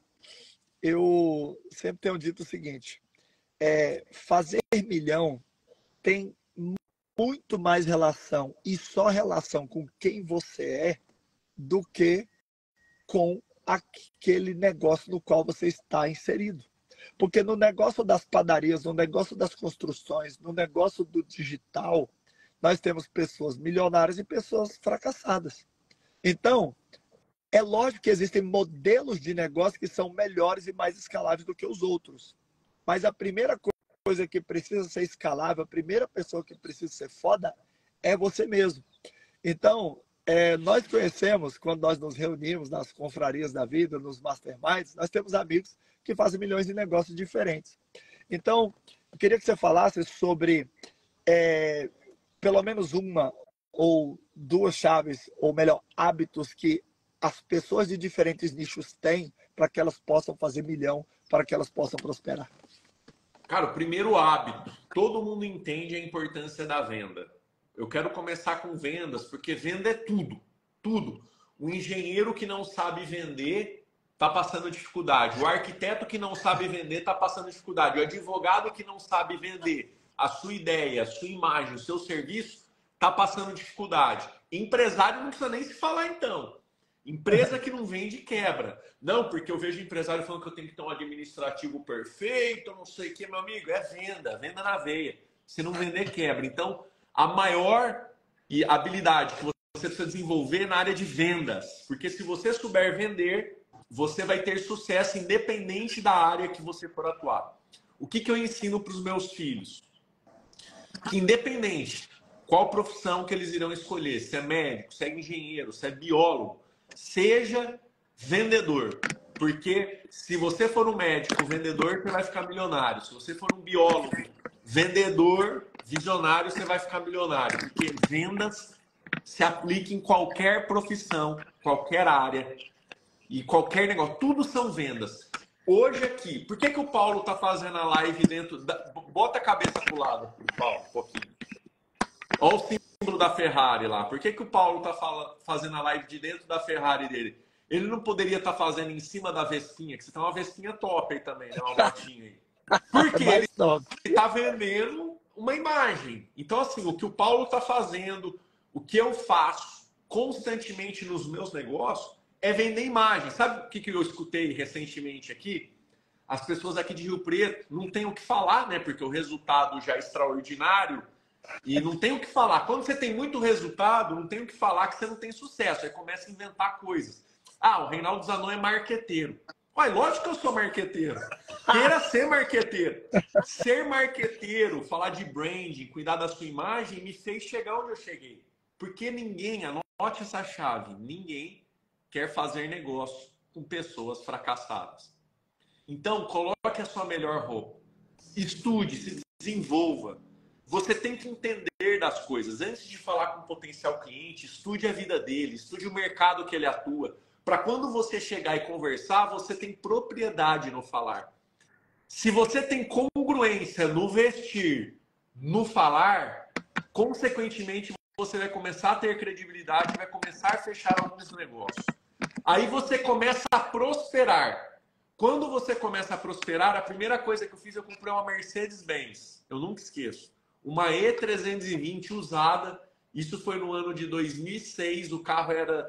eu sempre tenho dito o seguinte. Fazer milhão tem muito mais relação e só relação com quem você é do que com aquele negócio no qual você está inserido. Porque no negócio das padarias, no negócio das construções, no negócio do digital, nós temos pessoas milionárias e pessoas fracassadas. Então, é lógico que existem modelos de negócio que são melhores e mais escaláveis do que os outros. Mas a primeira coisa que precisa ser escalável, a primeira pessoa que precisa ser foda é você mesmo. Então, nós conhecemos, quando nós nos reunimos nas confrarias da vida, nos masterminds, nós temos amigos que fazem milhões de negócios diferentes. Então, eu queria que você falasse sobre pelo menos uma ou duas chaves, ou melhor, hábitos que as pessoas de diferentes nichos têm para que elas possam fazer milhão, para que elas possam prosperar. Cara, o primeiro hábito, todo mundo entende a importância da venda. Eu quero começar com vendas, porque venda é tudo, tudo. O engenheiro que não sabe vender está passando dificuldade. O arquiteto que não sabe vender está passando dificuldade. O advogado que não sabe vender a sua ideia, a sua imagem, o seu serviço, está passando dificuldade. Empresário não precisa nem se falar, então. Empresa que não vende, quebra. Não, porque eu vejo empresário falando que eu tenho que ter um administrativo perfeito, não sei o que, meu amigo. É venda, venda na veia. Se não vender, quebra. Então, a maior habilidade que você precisa desenvolver é na área de vendas. Porque se você souber vender, você vai ter sucesso independente da área que você for atuar. O que eu ensino para os meus filhos? Que independente qual profissão que eles irão escolher, se é médico, se é engenheiro, se é biólogo, seja vendedor. Porque se você for um médico vendedor, você vai ficar milionário. Se você for um biólogo vendedor, visionário, você vai ficar milionário. Porque vendas se aplica em qualquer profissão, qualquer área e qualquer negócio. Tudo são vendas. Hoje aqui, por que o Paulo está fazendo a live dentro da... Bota a cabeça pro lado, Paulo, um pouquinho. Olha o símbolo da Ferrari lá. Por que o Paulo está fazendo a live de dentro da Ferrari dele? Ele não poderia estar fazendo em cima da Vespinha, que você tem uma Vespinha top aí também, né? Uma motinha aí. Porque ele está vendendo uma imagem. Então, assim, o que o Paulo está fazendo, o que eu faço constantemente nos meus negócios é vender imagem. Sabe o que eu escutei recentemente aqui? As pessoas aqui de Rio Preto não têm o que falar, né? Porque o resultado já é extraordinário e não tem o que falar. Quando você tem muito resultado, não tem o que falar que você não tem sucesso. Aí começa a inventar coisas. Ah, o Reinaldo Zanon é marqueteiro. Ué, lógico que eu sou marqueteiro. Queira ser marqueteiro. Ser marqueteiro, falar de branding, cuidar da sua imagem, me fez chegar onde eu cheguei. Porque ninguém, anote essa chave, ninguém quer fazer negócio com pessoas fracassadas. Então, coloque a sua melhor roupa. Estude, se desenvolva. Você tem que entender das coisas. Antes de falar com um potencial cliente, estude a vida dele, estude o mercado que ele atua. Para quando você chegar e conversar, você tem propriedade no falar. Se você tem congruência no vestir, no falar, consequentemente você vai começar a ter credibilidade e vai começar a fechar alguns negócios. Aí você começa a prosperar. Quando você começa a prosperar, a primeira coisa que eu fiz, eu comprei uma Mercedes-Benz. Eu nunca esqueço. Uma E320 usada. Isso foi no ano de 2006. O carro era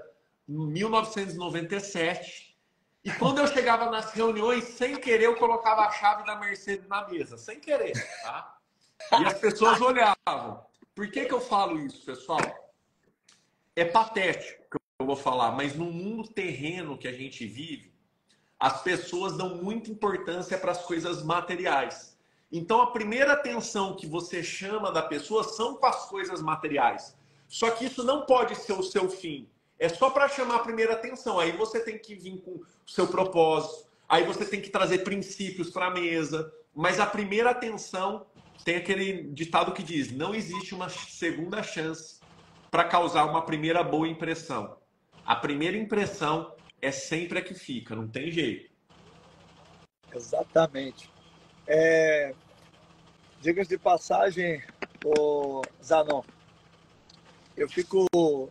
1997. E quando eu chegava nas reuniões, sem querer, eu colocava a chave da Mercedes na mesa. Sem querer, tá? E as pessoas olhavam. Por que eu falo isso, pessoal? É patético o que eu vou falar, mas no mundo terreno que a gente vive, as pessoas dão muita importância para as coisas materiais. Então, a primeira atenção que você chama da pessoa são com as coisas materiais. Só que isso não pode ser o seu fim. é só para chamar a primeira atenção. Aí você tem que vir com o seu propósito, aí você tem que trazer princípios para a mesa. Mas a primeira atenção tem aquele ditado que diz: não existe uma segunda chance para causar uma primeira boa impressão. A primeira impressão é sempre a que fica, não tem jeito. Exatamente. Dicas de passagem, o Zanon, eu fico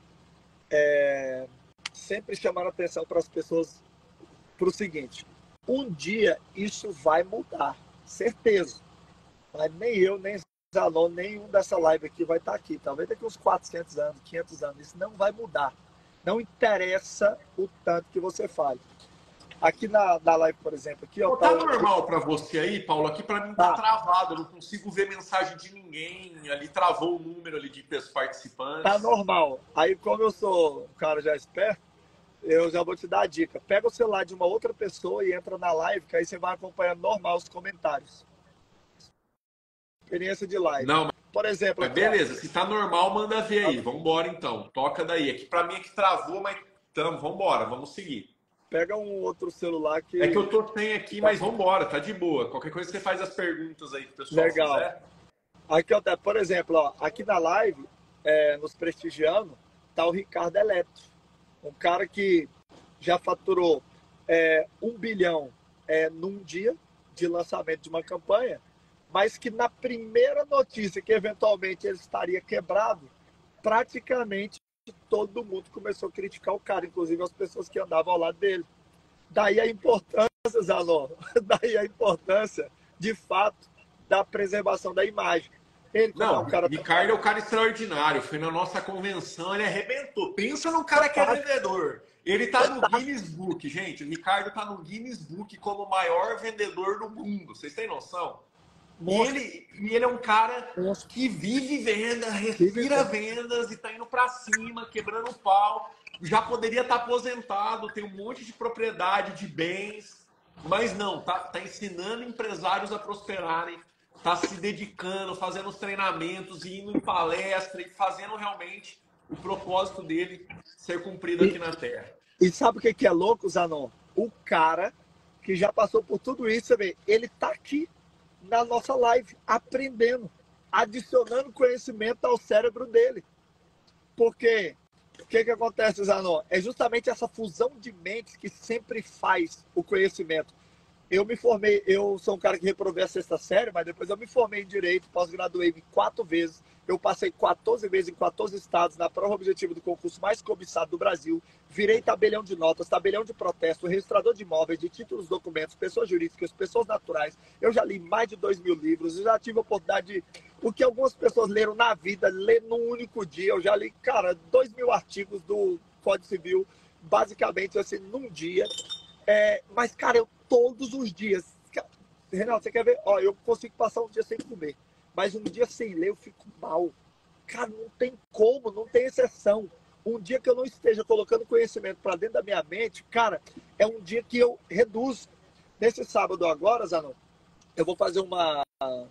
sempre chamando a atenção para as pessoas para o seguinte: um dia isso vai mudar, certeza. Mas nem eu, nem Zanon, nenhum dessa live aqui vai estar aqui. Talvez daqui uns 400 anos, 500 anos, isso não vai mudar. Não interessa o tanto que você fale. Aqui na live, por exemplo, aqui, ó, tá normal para você aí, Paulo? Aqui para mim tá travado, eu não consigo ver mensagem de ninguém. Ali travou o número ali de participantes. Tá normal. Aí, como eu sou um cara já esperto, eu já vou te dar a dica. Pega o celular de uma outra pessoa e entra na live, que aí você vai acompanhando normal os comentários. Experiência de live. Não, por exemplo, mas aqui, beleza, se tá normal, manda ver aí. Vambora então. Toca daí. Aqui para mim é que travou, mas vambora, vamos seguir. Pega um outro celular que... É que eu tô sem aqui, mas vambora, tá de boa. Qualquer coisa você faz as perguntas aí que o pessoal Legal. fizer. Aqui, por exemplo, ó, aqui na live, nos prestigiando, tá o Ricardo Eletro. Um cara que já faturou 1 bilhão num dia de lançamento de uma campanha, mas que na primeira notícia que eventualmente ele estaria quebrado, praticamente todo mundo começou a criticar o cara, inclusive as pessoas que andavam ao lado dele. Daí a importância, Zanon, daí a importância, de fato, da preservação da imagem. Ele, não, o Ricardo é um cara extraordinário. Foi na nossa convenção, ele arrebentou. Pensa num cara que é vendedor. Ele tá no Guinness Book, gente. O Ricardo tá no Guinness Book como o maior vendedor do mundo. Vocês têm noção? E ele é um cara que vive venda, respira vendas e tá indo para cima, quebrando o pau. Já poderia estar aposentado, tem um monte de propriedade, de bens, mas não, tá ensinando empresários a prosperarem, tá se dedicando, fazendo os treinamentos, indo em palestra e fazendo realmente o propósito dele ser cumprido aqui na Terra. E sabe o que é louco, Zanon? O cara que já passou por tudo isso, ele tá aqui na nossa live, aprendendo, adicionando conhecimento ao cérebro dele. Porque o que acontece, Zanon? É justamente essa fusão de mentes que sempre faz o conhecimento. Eu me formei, eu sou um cara que reprovei a 6ª série, mas depois eu me formei em Direito, pós-graduei 4 vezes. Eu passei 14 vezes em 14 estados na prova objetiva do concurso mais cobiçado do Brasil. Virei tabelião de notas, tabelião de protesto, registrador de imóveis, de títulos, documentos, pessoas jurídicas, pessoas naturais. Eu já li mais de 2.000 livros, eu já tive a oportunidade de... O que algumas pessoas leram na vida, ler num único dia. Eu já li, cara, 2.000 artigos do Código Civil, basicamente, assim, num dia. Mas, cara, eu todos os dias... Renato, você quer ver? Ó, eu consigo passar um dia sem comer. Mas um dia sem ler eu fico mal. Cara, não tem como, não tem exceção. Um dia que eu não esteja colocando conhecimento para dentro da minha mente, cara, é um dia que eu reduzo. Nesse sábado agora, Zanon, eu vou fazer uma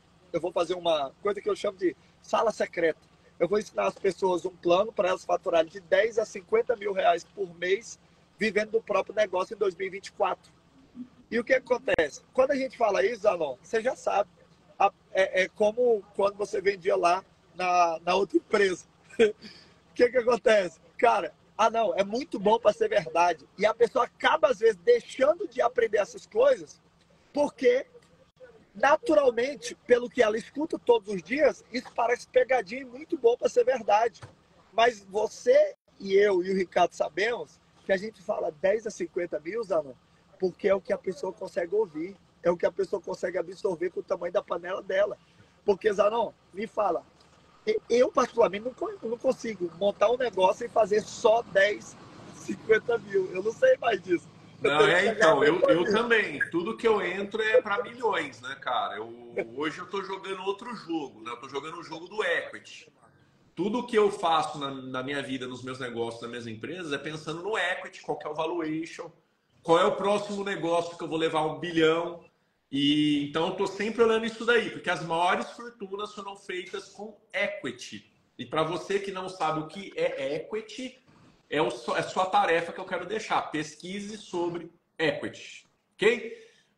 coisa que eu chamo de sala secreta. Eu vou ensinar as pessoas um plano para elas faturarem de 10 a 50 mil reais por mês, vivendo do próprio negócio em 2024. E o que acontece? Quando a gente fala isso, Zanon, você já sabe. É como quando você vendia lá na outra empresa. O que acontece? Cara, não, é muito bom para ser verdade. E a pessoa acaba, às vezes, deixando de aprender essas coisas, porque, naturalmente, pelo que ela escuta todos os dias, isso parece pegadinha e muito bom para ser verdade. Mas você e eu e o Ricardo sabemos que a gente fala 10 a 50 mil, Zanon, porque é o que a pessoa consegue ouvir. É o que a pessoa consegue absorver com o tamanho da panela dela. Porque, Zanon, me fala, eu particularmente não consigo montar um negócio e fazer só 10, 50 mil. Eu não sei mais disso. Não, então, eu também. Tudo que eu entro é para milhões, né, cara? Hoje eu tô jogando outro jogo, né? Eu tô jogando o jogo do equity. Tudo que eu faço na minha vida, nos meus negócios, nas minhas empresas, é pensando no equity, qual que é o valuation, qual é o próximo negócio que eu vou levar 1 bilhão. E então eu estou sempre olhando isso daí, porque as maiores fortunas foram feitas com equity. E para você que não sabe o que é equity, é a sua tarefa que eu quero deixar. Pesquise sobre equity, ok?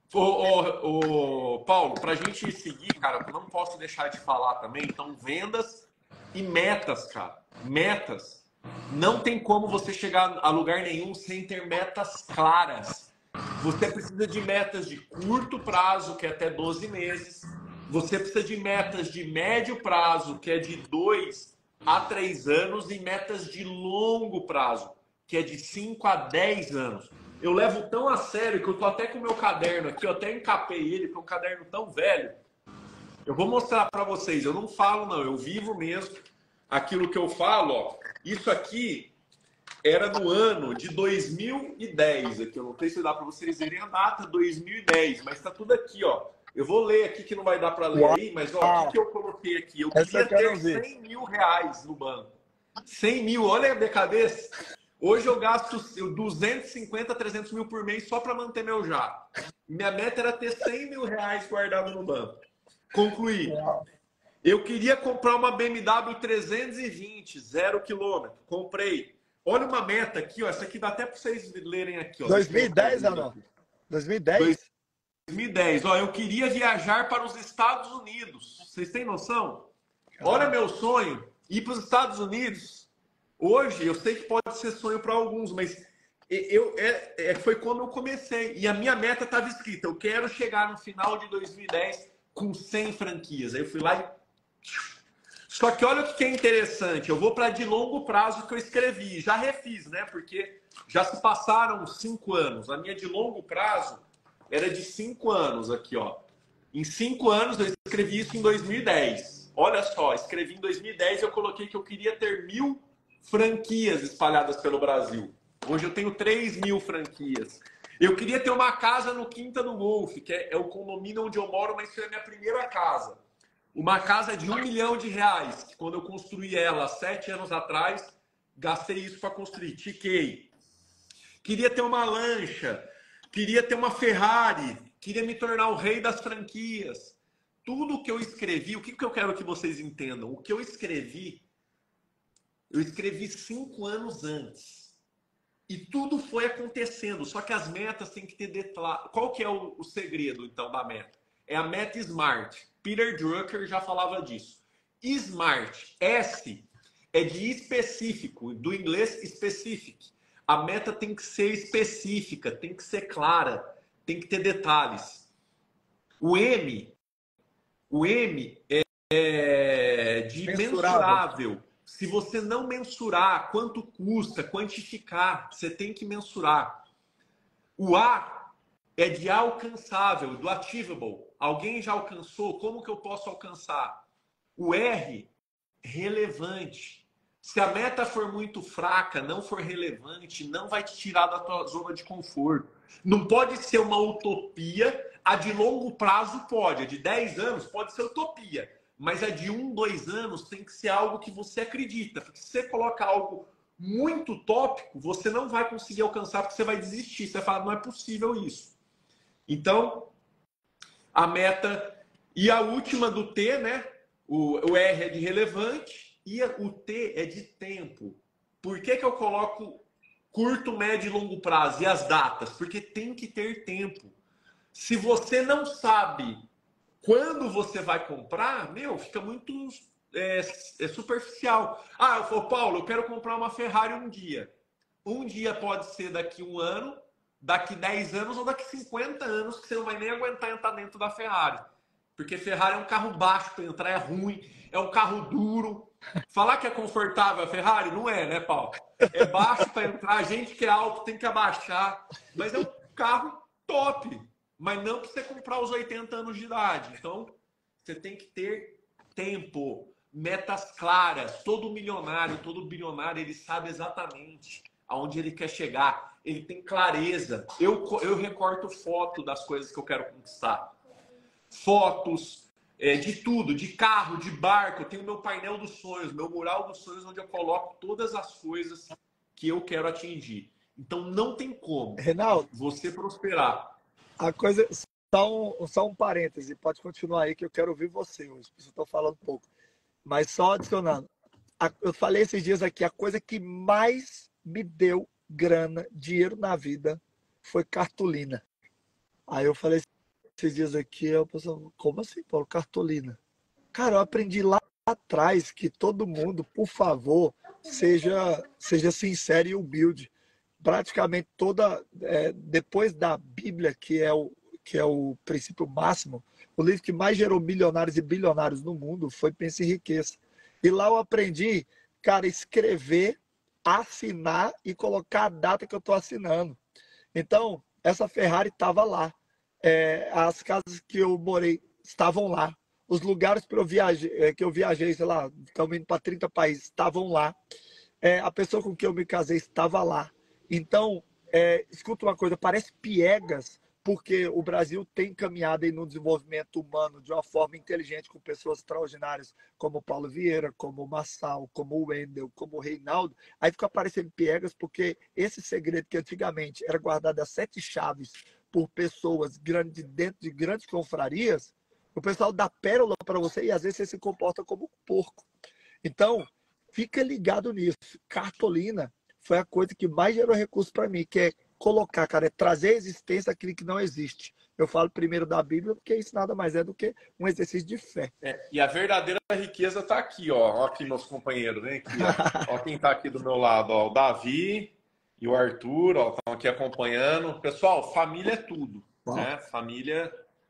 Paulo, para a gente seguir, cara, eu não posso deixar de falar também. Então, vendas e metas, cara. Metas. Não tem como você chegar a lugar nenhum sem ter metas claras. Você precisa de metas de curto prazo, que é até 12 meses. Você precisa de metas de médio prazo, que é de 2 a 3 anos, e metas de longo prazo, que é de 5 a 10 anos. Eu levo tão a sério que eu tô até com o meu caderno aqui, eu até encapei ele, que é um caderno tão velho. Eu vou mostrar para vocês, eu não falo não, eu vivo mesmo aquilo que eu falo, ó. Isso aqui era no ano de 2010, aqui, eu não sei se dá para vocês verem a data, 2010, mas tá tudo aqui, ó. Eu vou ler aqui que não vai dar para ler aí, mas ó, o que eu coloquei aqui? Eu queria ter 100 mil reais no banco. 100 mil, olha a minha cabeça. Hoje eu gasto 250, 300 mil por mês só para manter meu jato. Minha meta era ter 100 mil reais guardado no banco. Concluí. Eu queria comprar uma BMW 320, 0 quilômetro. Comprei. Olha uma meta aqui, ó. Essa aqui dá até para vocês lerem aqui, ó. 2010 ou não? 2010? 2010. Ó, eu queria viajar para os Estados Unidos. Vocês têm noção? Olha meu sonho, ir para os Estados Unidos. Hoje, eu sei que pode ser sonho para alguns, mas foi quando eu comecei. E a minha meta estava escrita, eu quero chegar no final de 2010 com 100 franquias. Aí eu fui lá e... Só que olha o que é interessante, eu vou para de longo prazo que eu escrevi. Já refiz, né? Porque já se passaram 5 anos. A minha de longo prazo era de 5 anos aqui, ó. Em 5 anos eu escrevi isso em 2010. Olha só, escrevi em 2010 e eu coloquei que eu queria ter 1000 franquias espalhadas pelo Brasil. Hoje eu tenho 3.000 franquias. Eu queria ter uma casa no Quinta do Golfe, que é o condomínio onde eu moro, mas foi a minha primeira casa. Uma casa de R$1 milhão, que quando eu construí ela 7 anos atrás, gastei isso para construir. Tiquei. Queria ter uma lancha, queria ter uma Ferrari, queria me tornar o rei das franquias. Tudo que eu escrevi, o que eu quero que vocês entendam? O que eu escrevi 5 anos antes. E tudo foi acontecendo, só que as metas têm que ter detalhe. Qual que é o segredo, então, da meta? É a meta SMART. Peter Drucker já falava disso. SMART, S, é de específico, do inglês specific. A meta tem que ser específica, tem que ser clara, tem que ter detalhes. O M é de mensurável. Se você não mensurar quanto custa, quantificar, você tem que mensurar. O A é de alcançável, do achievable. Alguém já alcançou? Como que eu posso alcançar? O R, relevante. Se a meta for muito fraca, não for relevante, não vai te tirar da tua zona de conforto. Não pode ser uma utopia. A de longo prazo pode. A de 10 anos pode ser utopia. Mas a de 1, 2 anos tem que ser algo que você acredita. Porque se você coloca algo muito utópico, você não vai conseguir alcançar porque você vai desistir. Você vai falar, não é possível isso. Então, a meta... E a última do T, né? O R é de relevante e o T é de tempo. Por que eu coloco curto, médio e longo prazo? E as datas? Porque tem que ter tempo. Se você não sabe quando você vai comprar, fica muito superficial. Ah, eu falo, Paulo, eu quero comprar uma Ferrari um dia. Um dia pode ser daqui 1 ano, daqui 10 anos ou daqui 50 anos, que você não vai nem aguentar entrar dentro da Ferrari. Porque Ferrari é um carro baixo para entrar, é ruim, é um carro duro. Falar que é confortável a Ferrari, não é, né, Paulo? É baixo para entrar, a gente que é alto tem que abaixar. Mas é um carro top. Mas não para você comprar aos 80 anos de idade. Então, você tem que ter tempo, metas claras. Todo milionário, todo bilionário, ele sabe exatamente aonde ele quer chegar. Ele tem clareza. Eu recorto foto das coisas que eu quero conquistar. Fotos de tudo, de carro, de barco. Eu tenho meu painel dos sonhos, meu mural dos sonhos, onde eu coloco todas as coisas que eu quero atingir. Então, não tem como, Reinaldo, você prosperar. A coisa, só um parêntese, pode continuar aí que eu quero ouvir você hoje, eu estou falando pouco. Mas só adicionando, eu falei esses dias aqui, a coisa que mais me deu grana, dinheiro na vida, foi cartolina. Aí eu falei esses dias aqui, eu pensei, como assim, Paulo, cartolina? Cara, eu aprendi lá atrás que todo mundo, por favor, seja sincero e humilde. Praticamente depois da Bíblia, que é o princípio máximo, o livro que mais gerou milionários e bilionários no mundo foi Pensa em Riqueza. E lá eu aprendi, cara, escrever, assinar e colocar a data que eu estou assinando. Então, essa Ferrari estava lá. As casas que eu morei estavam lá. Os lugares que eu viajei, sei lá, estamos indo para 30 países, estavam lá. A pessoa com quem eu me casei estava lá. Então, escuta uma coisa, parece piegas, porque o Brasil tem caminhado aí no desenvolvimento humano de uma forma inteligente com pessoas extraordinárias, como o Paulo Vieira, como o Massal, como o Wendel, como o Reinaldo. Aí fica parecendo piegas, porque esse segredo que antigamente era guardado a 7 chaves por pessoas dentro de grandes confrarias, o pessoal dá pérola para você e às vezes você se comporta como um porco. Então, fica ligado nisso. Cartolina foi a coisa que mais gerou recurso para mim, que é colocar, cara, é trazer à existência aquilo que não existe. Eu falo primeiro da Bíblia, porque isso nada mais é do que um exercício de fé. E a verdadeira riqueza está aqui, ó. Ó aqui meus companheiros, vem aqui, ó. Ó quem está aqui do meu lado, ó. O Davi e o Arthur, ó, estão aqui acompanhando. Pessoal, família é tudo, né? Família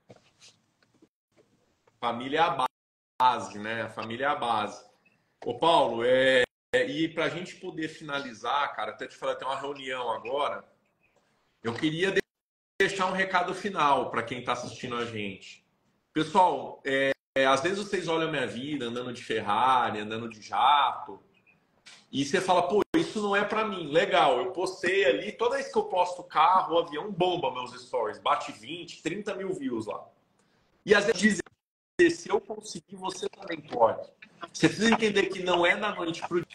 é a base, né? A família é a base. Ô, Paulo, e para a gente poder finalizar, cara, até te falar, tem uma reunião agora. Eu queria deixar um recado final para quem está assistindo a gente. Pessoal, às vezes vocês olham a minha vida andando de Ferrari, andando de jato, e você fala, pô, isso não é para mim. Legal, eu postei ali, toda vez que eu posto carro, o avião bomba meus stories, bate 20, 30 mil views lá. E às vezes dizer, se eu conseguir, você também pode. Você precisa entender que não é da noite para o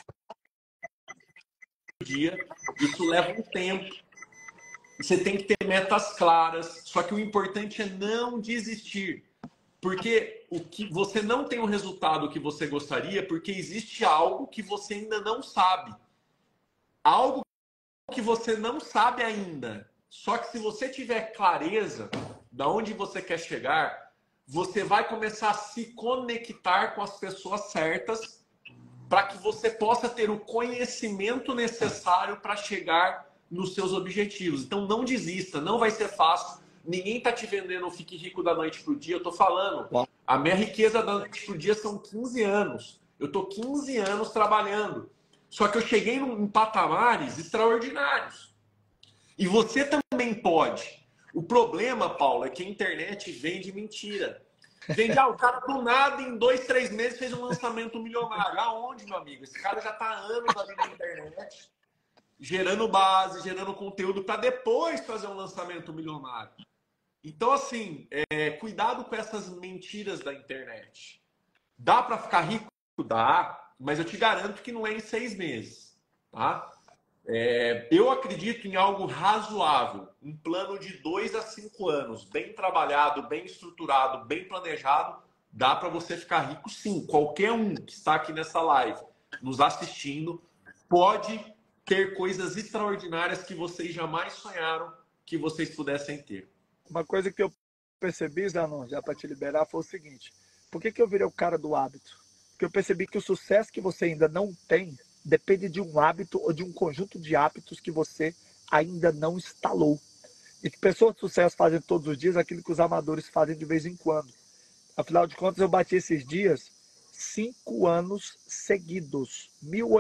dia, isso leva um tempo. Você tem que ter metas claras, só que o importante é não desistir. Porque você não tem o resultado que você gostaria, porque existe algo que você ainda não sabe. Algo que você não sabe ainda. Só que se você tiver clareza de onde você quer chegar, você vai começar a se conectar com as pessoas certas para que você possa ter o conhecimento necessário para chegar nos seus objetivos. Então não desista, não vai ser fácil. Ninguém está te vendendo Fique Rico da noite para o dia. Eu estou falando, a minha riqueza da noite para o dia são 15 anos. Eu estou 15 anos trabalhando. Só que eu cheguei em patamares extraordinários. E você também pode. O problema, Paulo, é que a internet vende mentira. Vende, o cara do nada, em 2, 3 meses, fez um lançamento milionário. Aonde, meu amigo? Esse cara já está há anos ali na internet, gerando base, gerando conteúdo para depois fazer um lançamento milionário. Então, assim, cuidado com essas mentiras da internet. Dá para ficar rico? Dá, mas eu te garanto que não é em 6 meses, tá? Eu acredito em algo razoável, um plano de 2 a 5 anos, bem trabalhado, bem estruturado, bem planejado, dá para você ficar rico sim. Qualquer um que está aqui nessa live, nos assistindo, pode ter coisas extraordinárias que vocês jamais sonharam que vocês pudessem ter. Uma coisa que eu percebi, Zanon, já para te liberar, foi o seguinte: por que eu virei o cara do hábito? Porque eu percebi que o sucesso que você ainda não tem depende de um hábito ou de um conjunto de hábitos que você ainda não instalou. E que pessoas de sucesso fazem todos os dias aquilo que os amadores fazem de vez em quando. Afinal de contas, eu bati esses dias 5 anos seguidos.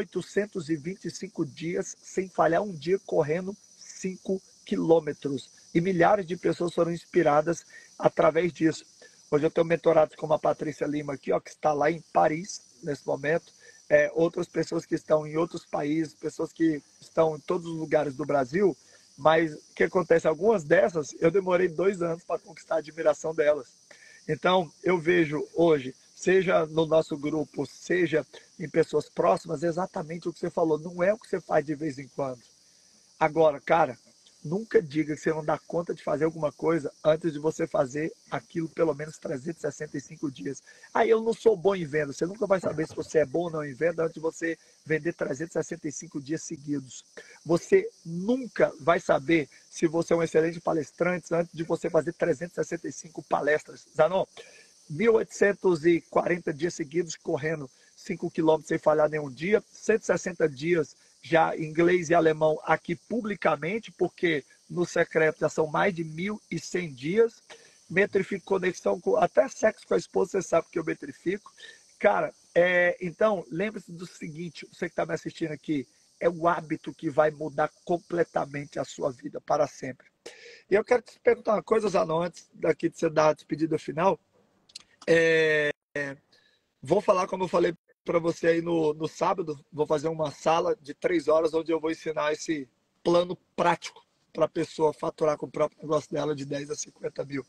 1.825 dias sem falhar um dia correndo 5 quilômetros. E milhares de pessoas foram inspiradas através disso. Hoje eu tenho mentorados como a Patrícia Lima aqui, ó, que está lá em Paris nesse momento. Outras pessoas que estão em outros países, pessoas que estão em todos os lugares do Brasil. Mas o que acontece? Algumas dessas eu demorei 2 anos para conquistar a admiração delas. Então eu vejo hoje, seja no nosso grupo, seja em pessoas próximas, exatamente o que você falou. Não é o que você faz de vez em quando. Agora, cara, Nunca diga que você não dá conta de fazer alguma coisa antes de você fazer aquilo pelo menos 365 dias. Aí eu não sou bom em venda. Você nunca vai saber se você é bom ou não em venda antes de você vender 365 dias seguidos. Você nunca vai saber se você é um excelente palestrante antes de você fazer 365 palestras. Zanon, 1.840 dias seguidos correndo 5 quilômetros sem falhar nenhum dia, 160 dias já em inglês e alemão aqui publicamente, porque no secreto já são mais de 1.100 dias. Metrifico conexão com até sexo com a esposa, você sabe que eu metrifico. Cara, então lembre-se do seguinte, você que está me assistindo aqui, é o hábito que vai mudar completamente a sua vida para sempre. E eu quero te perguntar uma coisa, Zanon, antes daqui de você dar a despedida final. Vou falar, como eu falei para você aí no sábado, vou fazer uma sala de 3 horas onde eu vou ensinar esse plano prático para a pessoa faturar com o próprio negócio dela de 10 a 50 mil.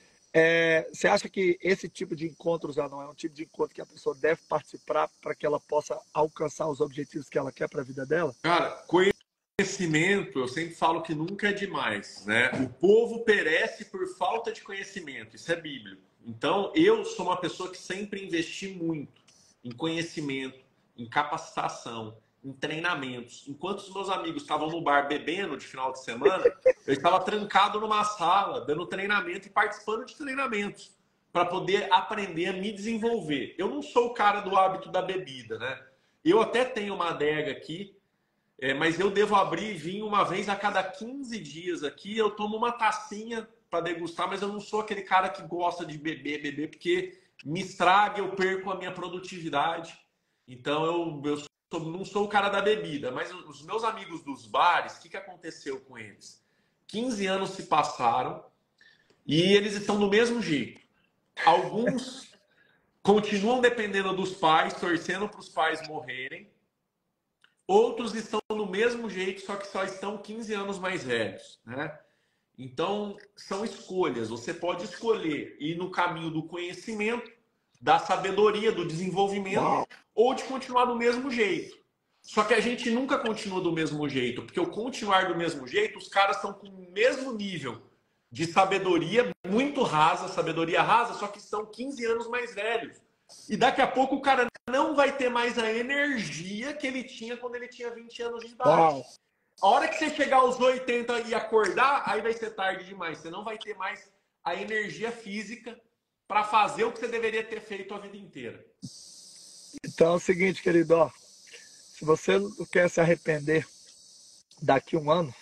Você acha que esse tipo de encontro, Zanon, é um tipo de encontro que a pessoa deve participar para que ela possa alcançar os objetivos que ela quer para a vida dela? Cara, conhecimento, eu sempre falo que nunca é demais, né? O povo perece por falta de conhecimento, isso é bíblico. Então, eu sou uma pessoa que sempre investi muito em conhecimento, em capacitação, em treinamentos. Enquanto os meus amigos estavam no bar bebendo de final de semana, eu estava trancado numa sala, dando treinamento e participando de treinamentos para poder aprender a me desenvolver. Eu não sou o cara do hábito da bebida, né? Eu até tenho uma adega aqui, mas eu devo abrir vinho uma vez a cada 15 dias aqui. Eu tomo uma tacinha para degustar, mas eu não sou aquele cara que gosta de beber, porque me estraga, eu perco a minha produtividade. Então não sou o cara da bebida. Mas os meus amigos dos bares, o que aconteceu com eles? 15 anos se passaram e eles estão do mesmo jeito. Alguns continuam dependendo dos pais, torcendo para os pais morrerem. Outros estão do mesmo jeito, só que só estão 15 anos mais velhos, né? Então, são escolhas. Você pode escolher ir no caminho do conhecimento, da sabedoria, do desenvolvimento, Uau. ou de continuar do mesmo jeito. Só que a gente nunca continua do mesmo jeito, porque o continuar do mesmo jeito, os caras estão com o mesmo nível de sabedoria, muito rasa, sabedoria rasa, só que são 15 anos mais velhos. E daqui a pouco o cara não vai ter mais a energia que ele tinha quando ele tinha 20 anos de idade. Uau. A hora que você chegar aos 80 e acordar, aí vai ser tarde demais. Você não vai ter mais a energia física para fazer o que você deveria ter feito a vida inteira. Então é o seguinte, querido, ó, se você não quer se arrepender daqui a um ano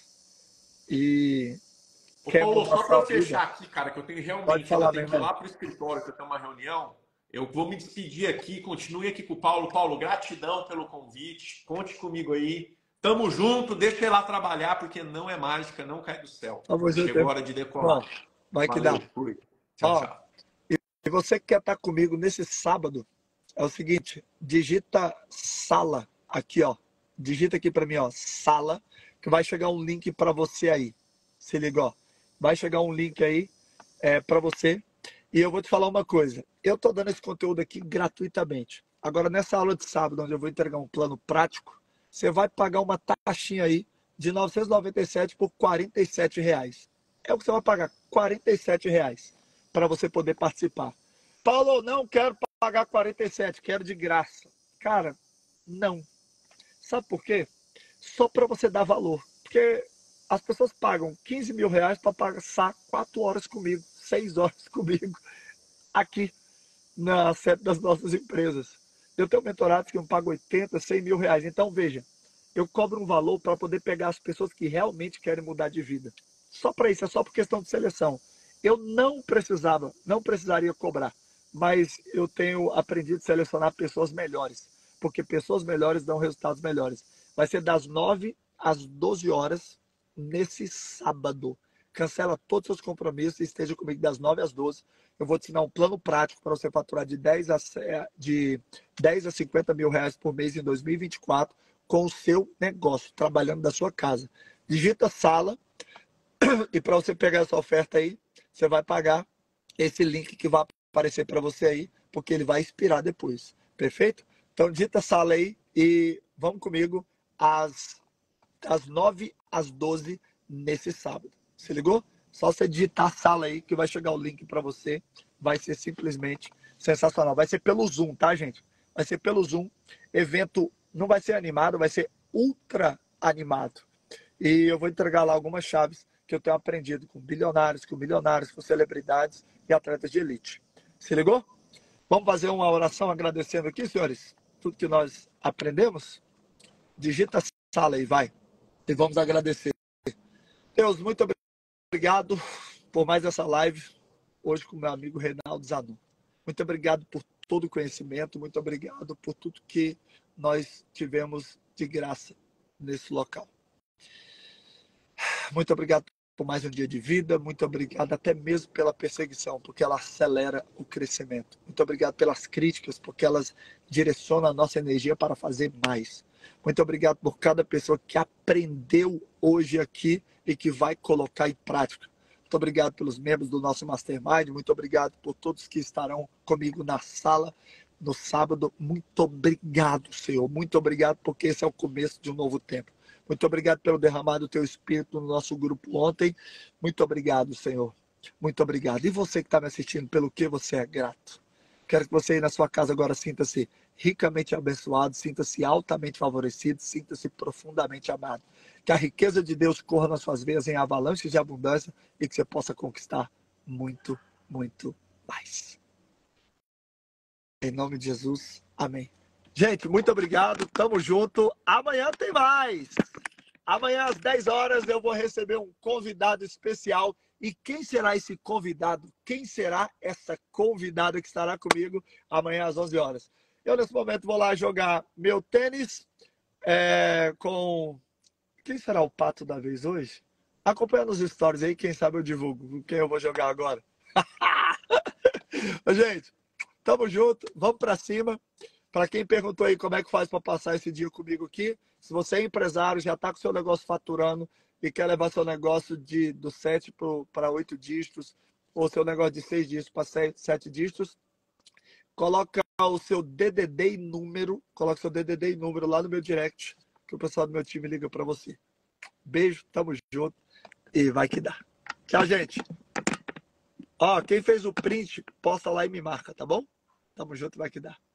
e Ô, quer Paulo, mudar só a para sua eu vida, fechar aqui, cara, que eu tenho pode realmente, ainda falar, meu tenho que ir irmão. lá para o escritório, que eu tenho uma reunião. Eu vou me despedir aqui, continue aqui com o Paulo. Paulo, gratidão pelo convite. Conte comigo aí. Tamo junto, deixa ele lá trabalhar, porque não é mágica, não cai do céu. Vamos junto, Chegou a hora de irmão. decolar. Vai que dá. Valeu, fui. Tchau, Ó, tchau. e você que quer estar comigo nesse sábado, é o seguinte, digita sala aqui, ó. Digita aqui para mim, ó, sala, que vai chegar um link para você aí. Se liga, ó. Vai chegar um link aí para você. E eu vou te falar uma coisa. Eu tô dando esse conteúdo aqui gratuitamente. Agora, nessa aula de sábado, onde eu vou entregar um plano prático, você vai pagar uma taxinha aí de 997 por R$ 47. É o que você vai pagar, R$ 47 para você poder participar. Paulo, não quero pagar 47, quero de graça. Cara, não. Sabe por quê? Só para você dar valor. Porque as pessoas pagam R$ 15.000 para passar 4 horas comigo, 6 horas comigo, aqui na sede das nossas empresas. Eu tenho mentorados que me pagam 80, 100 mil reais. Então, veja, eu cobro um valor para poder pegar as pessoas que realmente querem mudar de vida. Só para isso, é só por questão de seleção. Eu não precisaria cobrar, mas eu tenho aprendido a selecionar pessoas melhores, porque pessoas melhores dão resultados melhores. Vai ser das 9 às 12 horas nesse sábado. Cancela todos os seus compromissos e esteja comigo das 9 às 12. Eu vou te ensinar um plano prático para você faturar de 10 a 50 mil reais por mês em 2024 com o seu negócio, trabalhando da sua casa. Digita sala e para você pegar essa oferta aí, você vai pagar esse link que vai aparecer para você aí, porque ele vai expirar depois. Perfeito? Então digita sala aí e vamos comigo às 9 às 12 nesse sábado. Se ligou? Só você digitar a sala aí que vai chegar o link para você. Vai ser simplesmente sensacional. Vai ser pelo Zoom, tá, gente? Vai ser pelo Zoom. Evento não vai ser animado, vai ser ultra animado. E eu vou entregar lá algumas chaves que eu tenho aprendido com bilionários, com celebridades e atletas de elite. Se ligou? Vamos fazer uma oração agradecendo aqui, senhores? Tudo que nós aprendemos? Digita a sala aí, vai. E vamos agradecer. Deus, muito obrigado por mais essa live, hoje com meu amigo Reinaldo Zanon. Muito obrigado por todo o conhecimento, muito obrigado por tudo que nós tivemos de graça nesse local. Muito obrigado por mais um dia de vida, muito obrigado até mesmo pela perseguição, porque ela acelera o crescimento. Muito obrigado pelas críticas, porque elas direcionam a nossa energia para fazer mais. Muito obrigado por cada pessoa que aprendeu hoje aqui e que vai colocar em prática. Muito obrigado pelos membros do nosso Mastermind, muito obrigado por todos que estarão comigo na sala no sábado. Muito obrigado, Senhor. Muito obrigado, porque esse é o começo de um novo tempo. Muito obrigado pelo derramar do teu Espírito no nosso grupo ontem. Muito obrigado, Senhor. Muito obrigado. E você que está me assistindo, pelo que você é grato? Quero que você aí na sua casa agora sinta-se ricamente abençoado, sinta-se altamente favorecido, sinta-se profundamente amado. Que a riqueza de Deus corra nas suas veias em avalanches de abundância e que você possa conquistar muito, muito mais. Em nome de Jesus, amém. Gente, muito obrigado, tamo junto. Amanhã tem mais. Amanhã às 10 horas eu vou receber um convidado especial. E quem será esse convidado? Quem será essa convidada que estará comigo amanhã às 11 horas? Eu, nesse momento, vou lá jogar meu tênis com... Quem será o pato da vez hoje? Acompanha nos stories aí, quem sabe eu divulgo com quem eu vou jogar agora. Gente, tamo junto, vamos pra cima. Para quem perguntou aí como é que faz para passar esse dia comigo aqui, se você é empresário, já está com seu negócio faturando e quer levar seu negócio do 7 para 8 dígitos, ou seu negócio de 6 dígitos para 7 dígitos, coloca o seu DDD em número, lá no meu direct, que o pessoal do meu time liga para você. Beijo, tamo junto e vai que dá. Tchau, gente. Ó, quem fez o print, posta lá e me marca, tá bom? Tamo junto, vai que dá.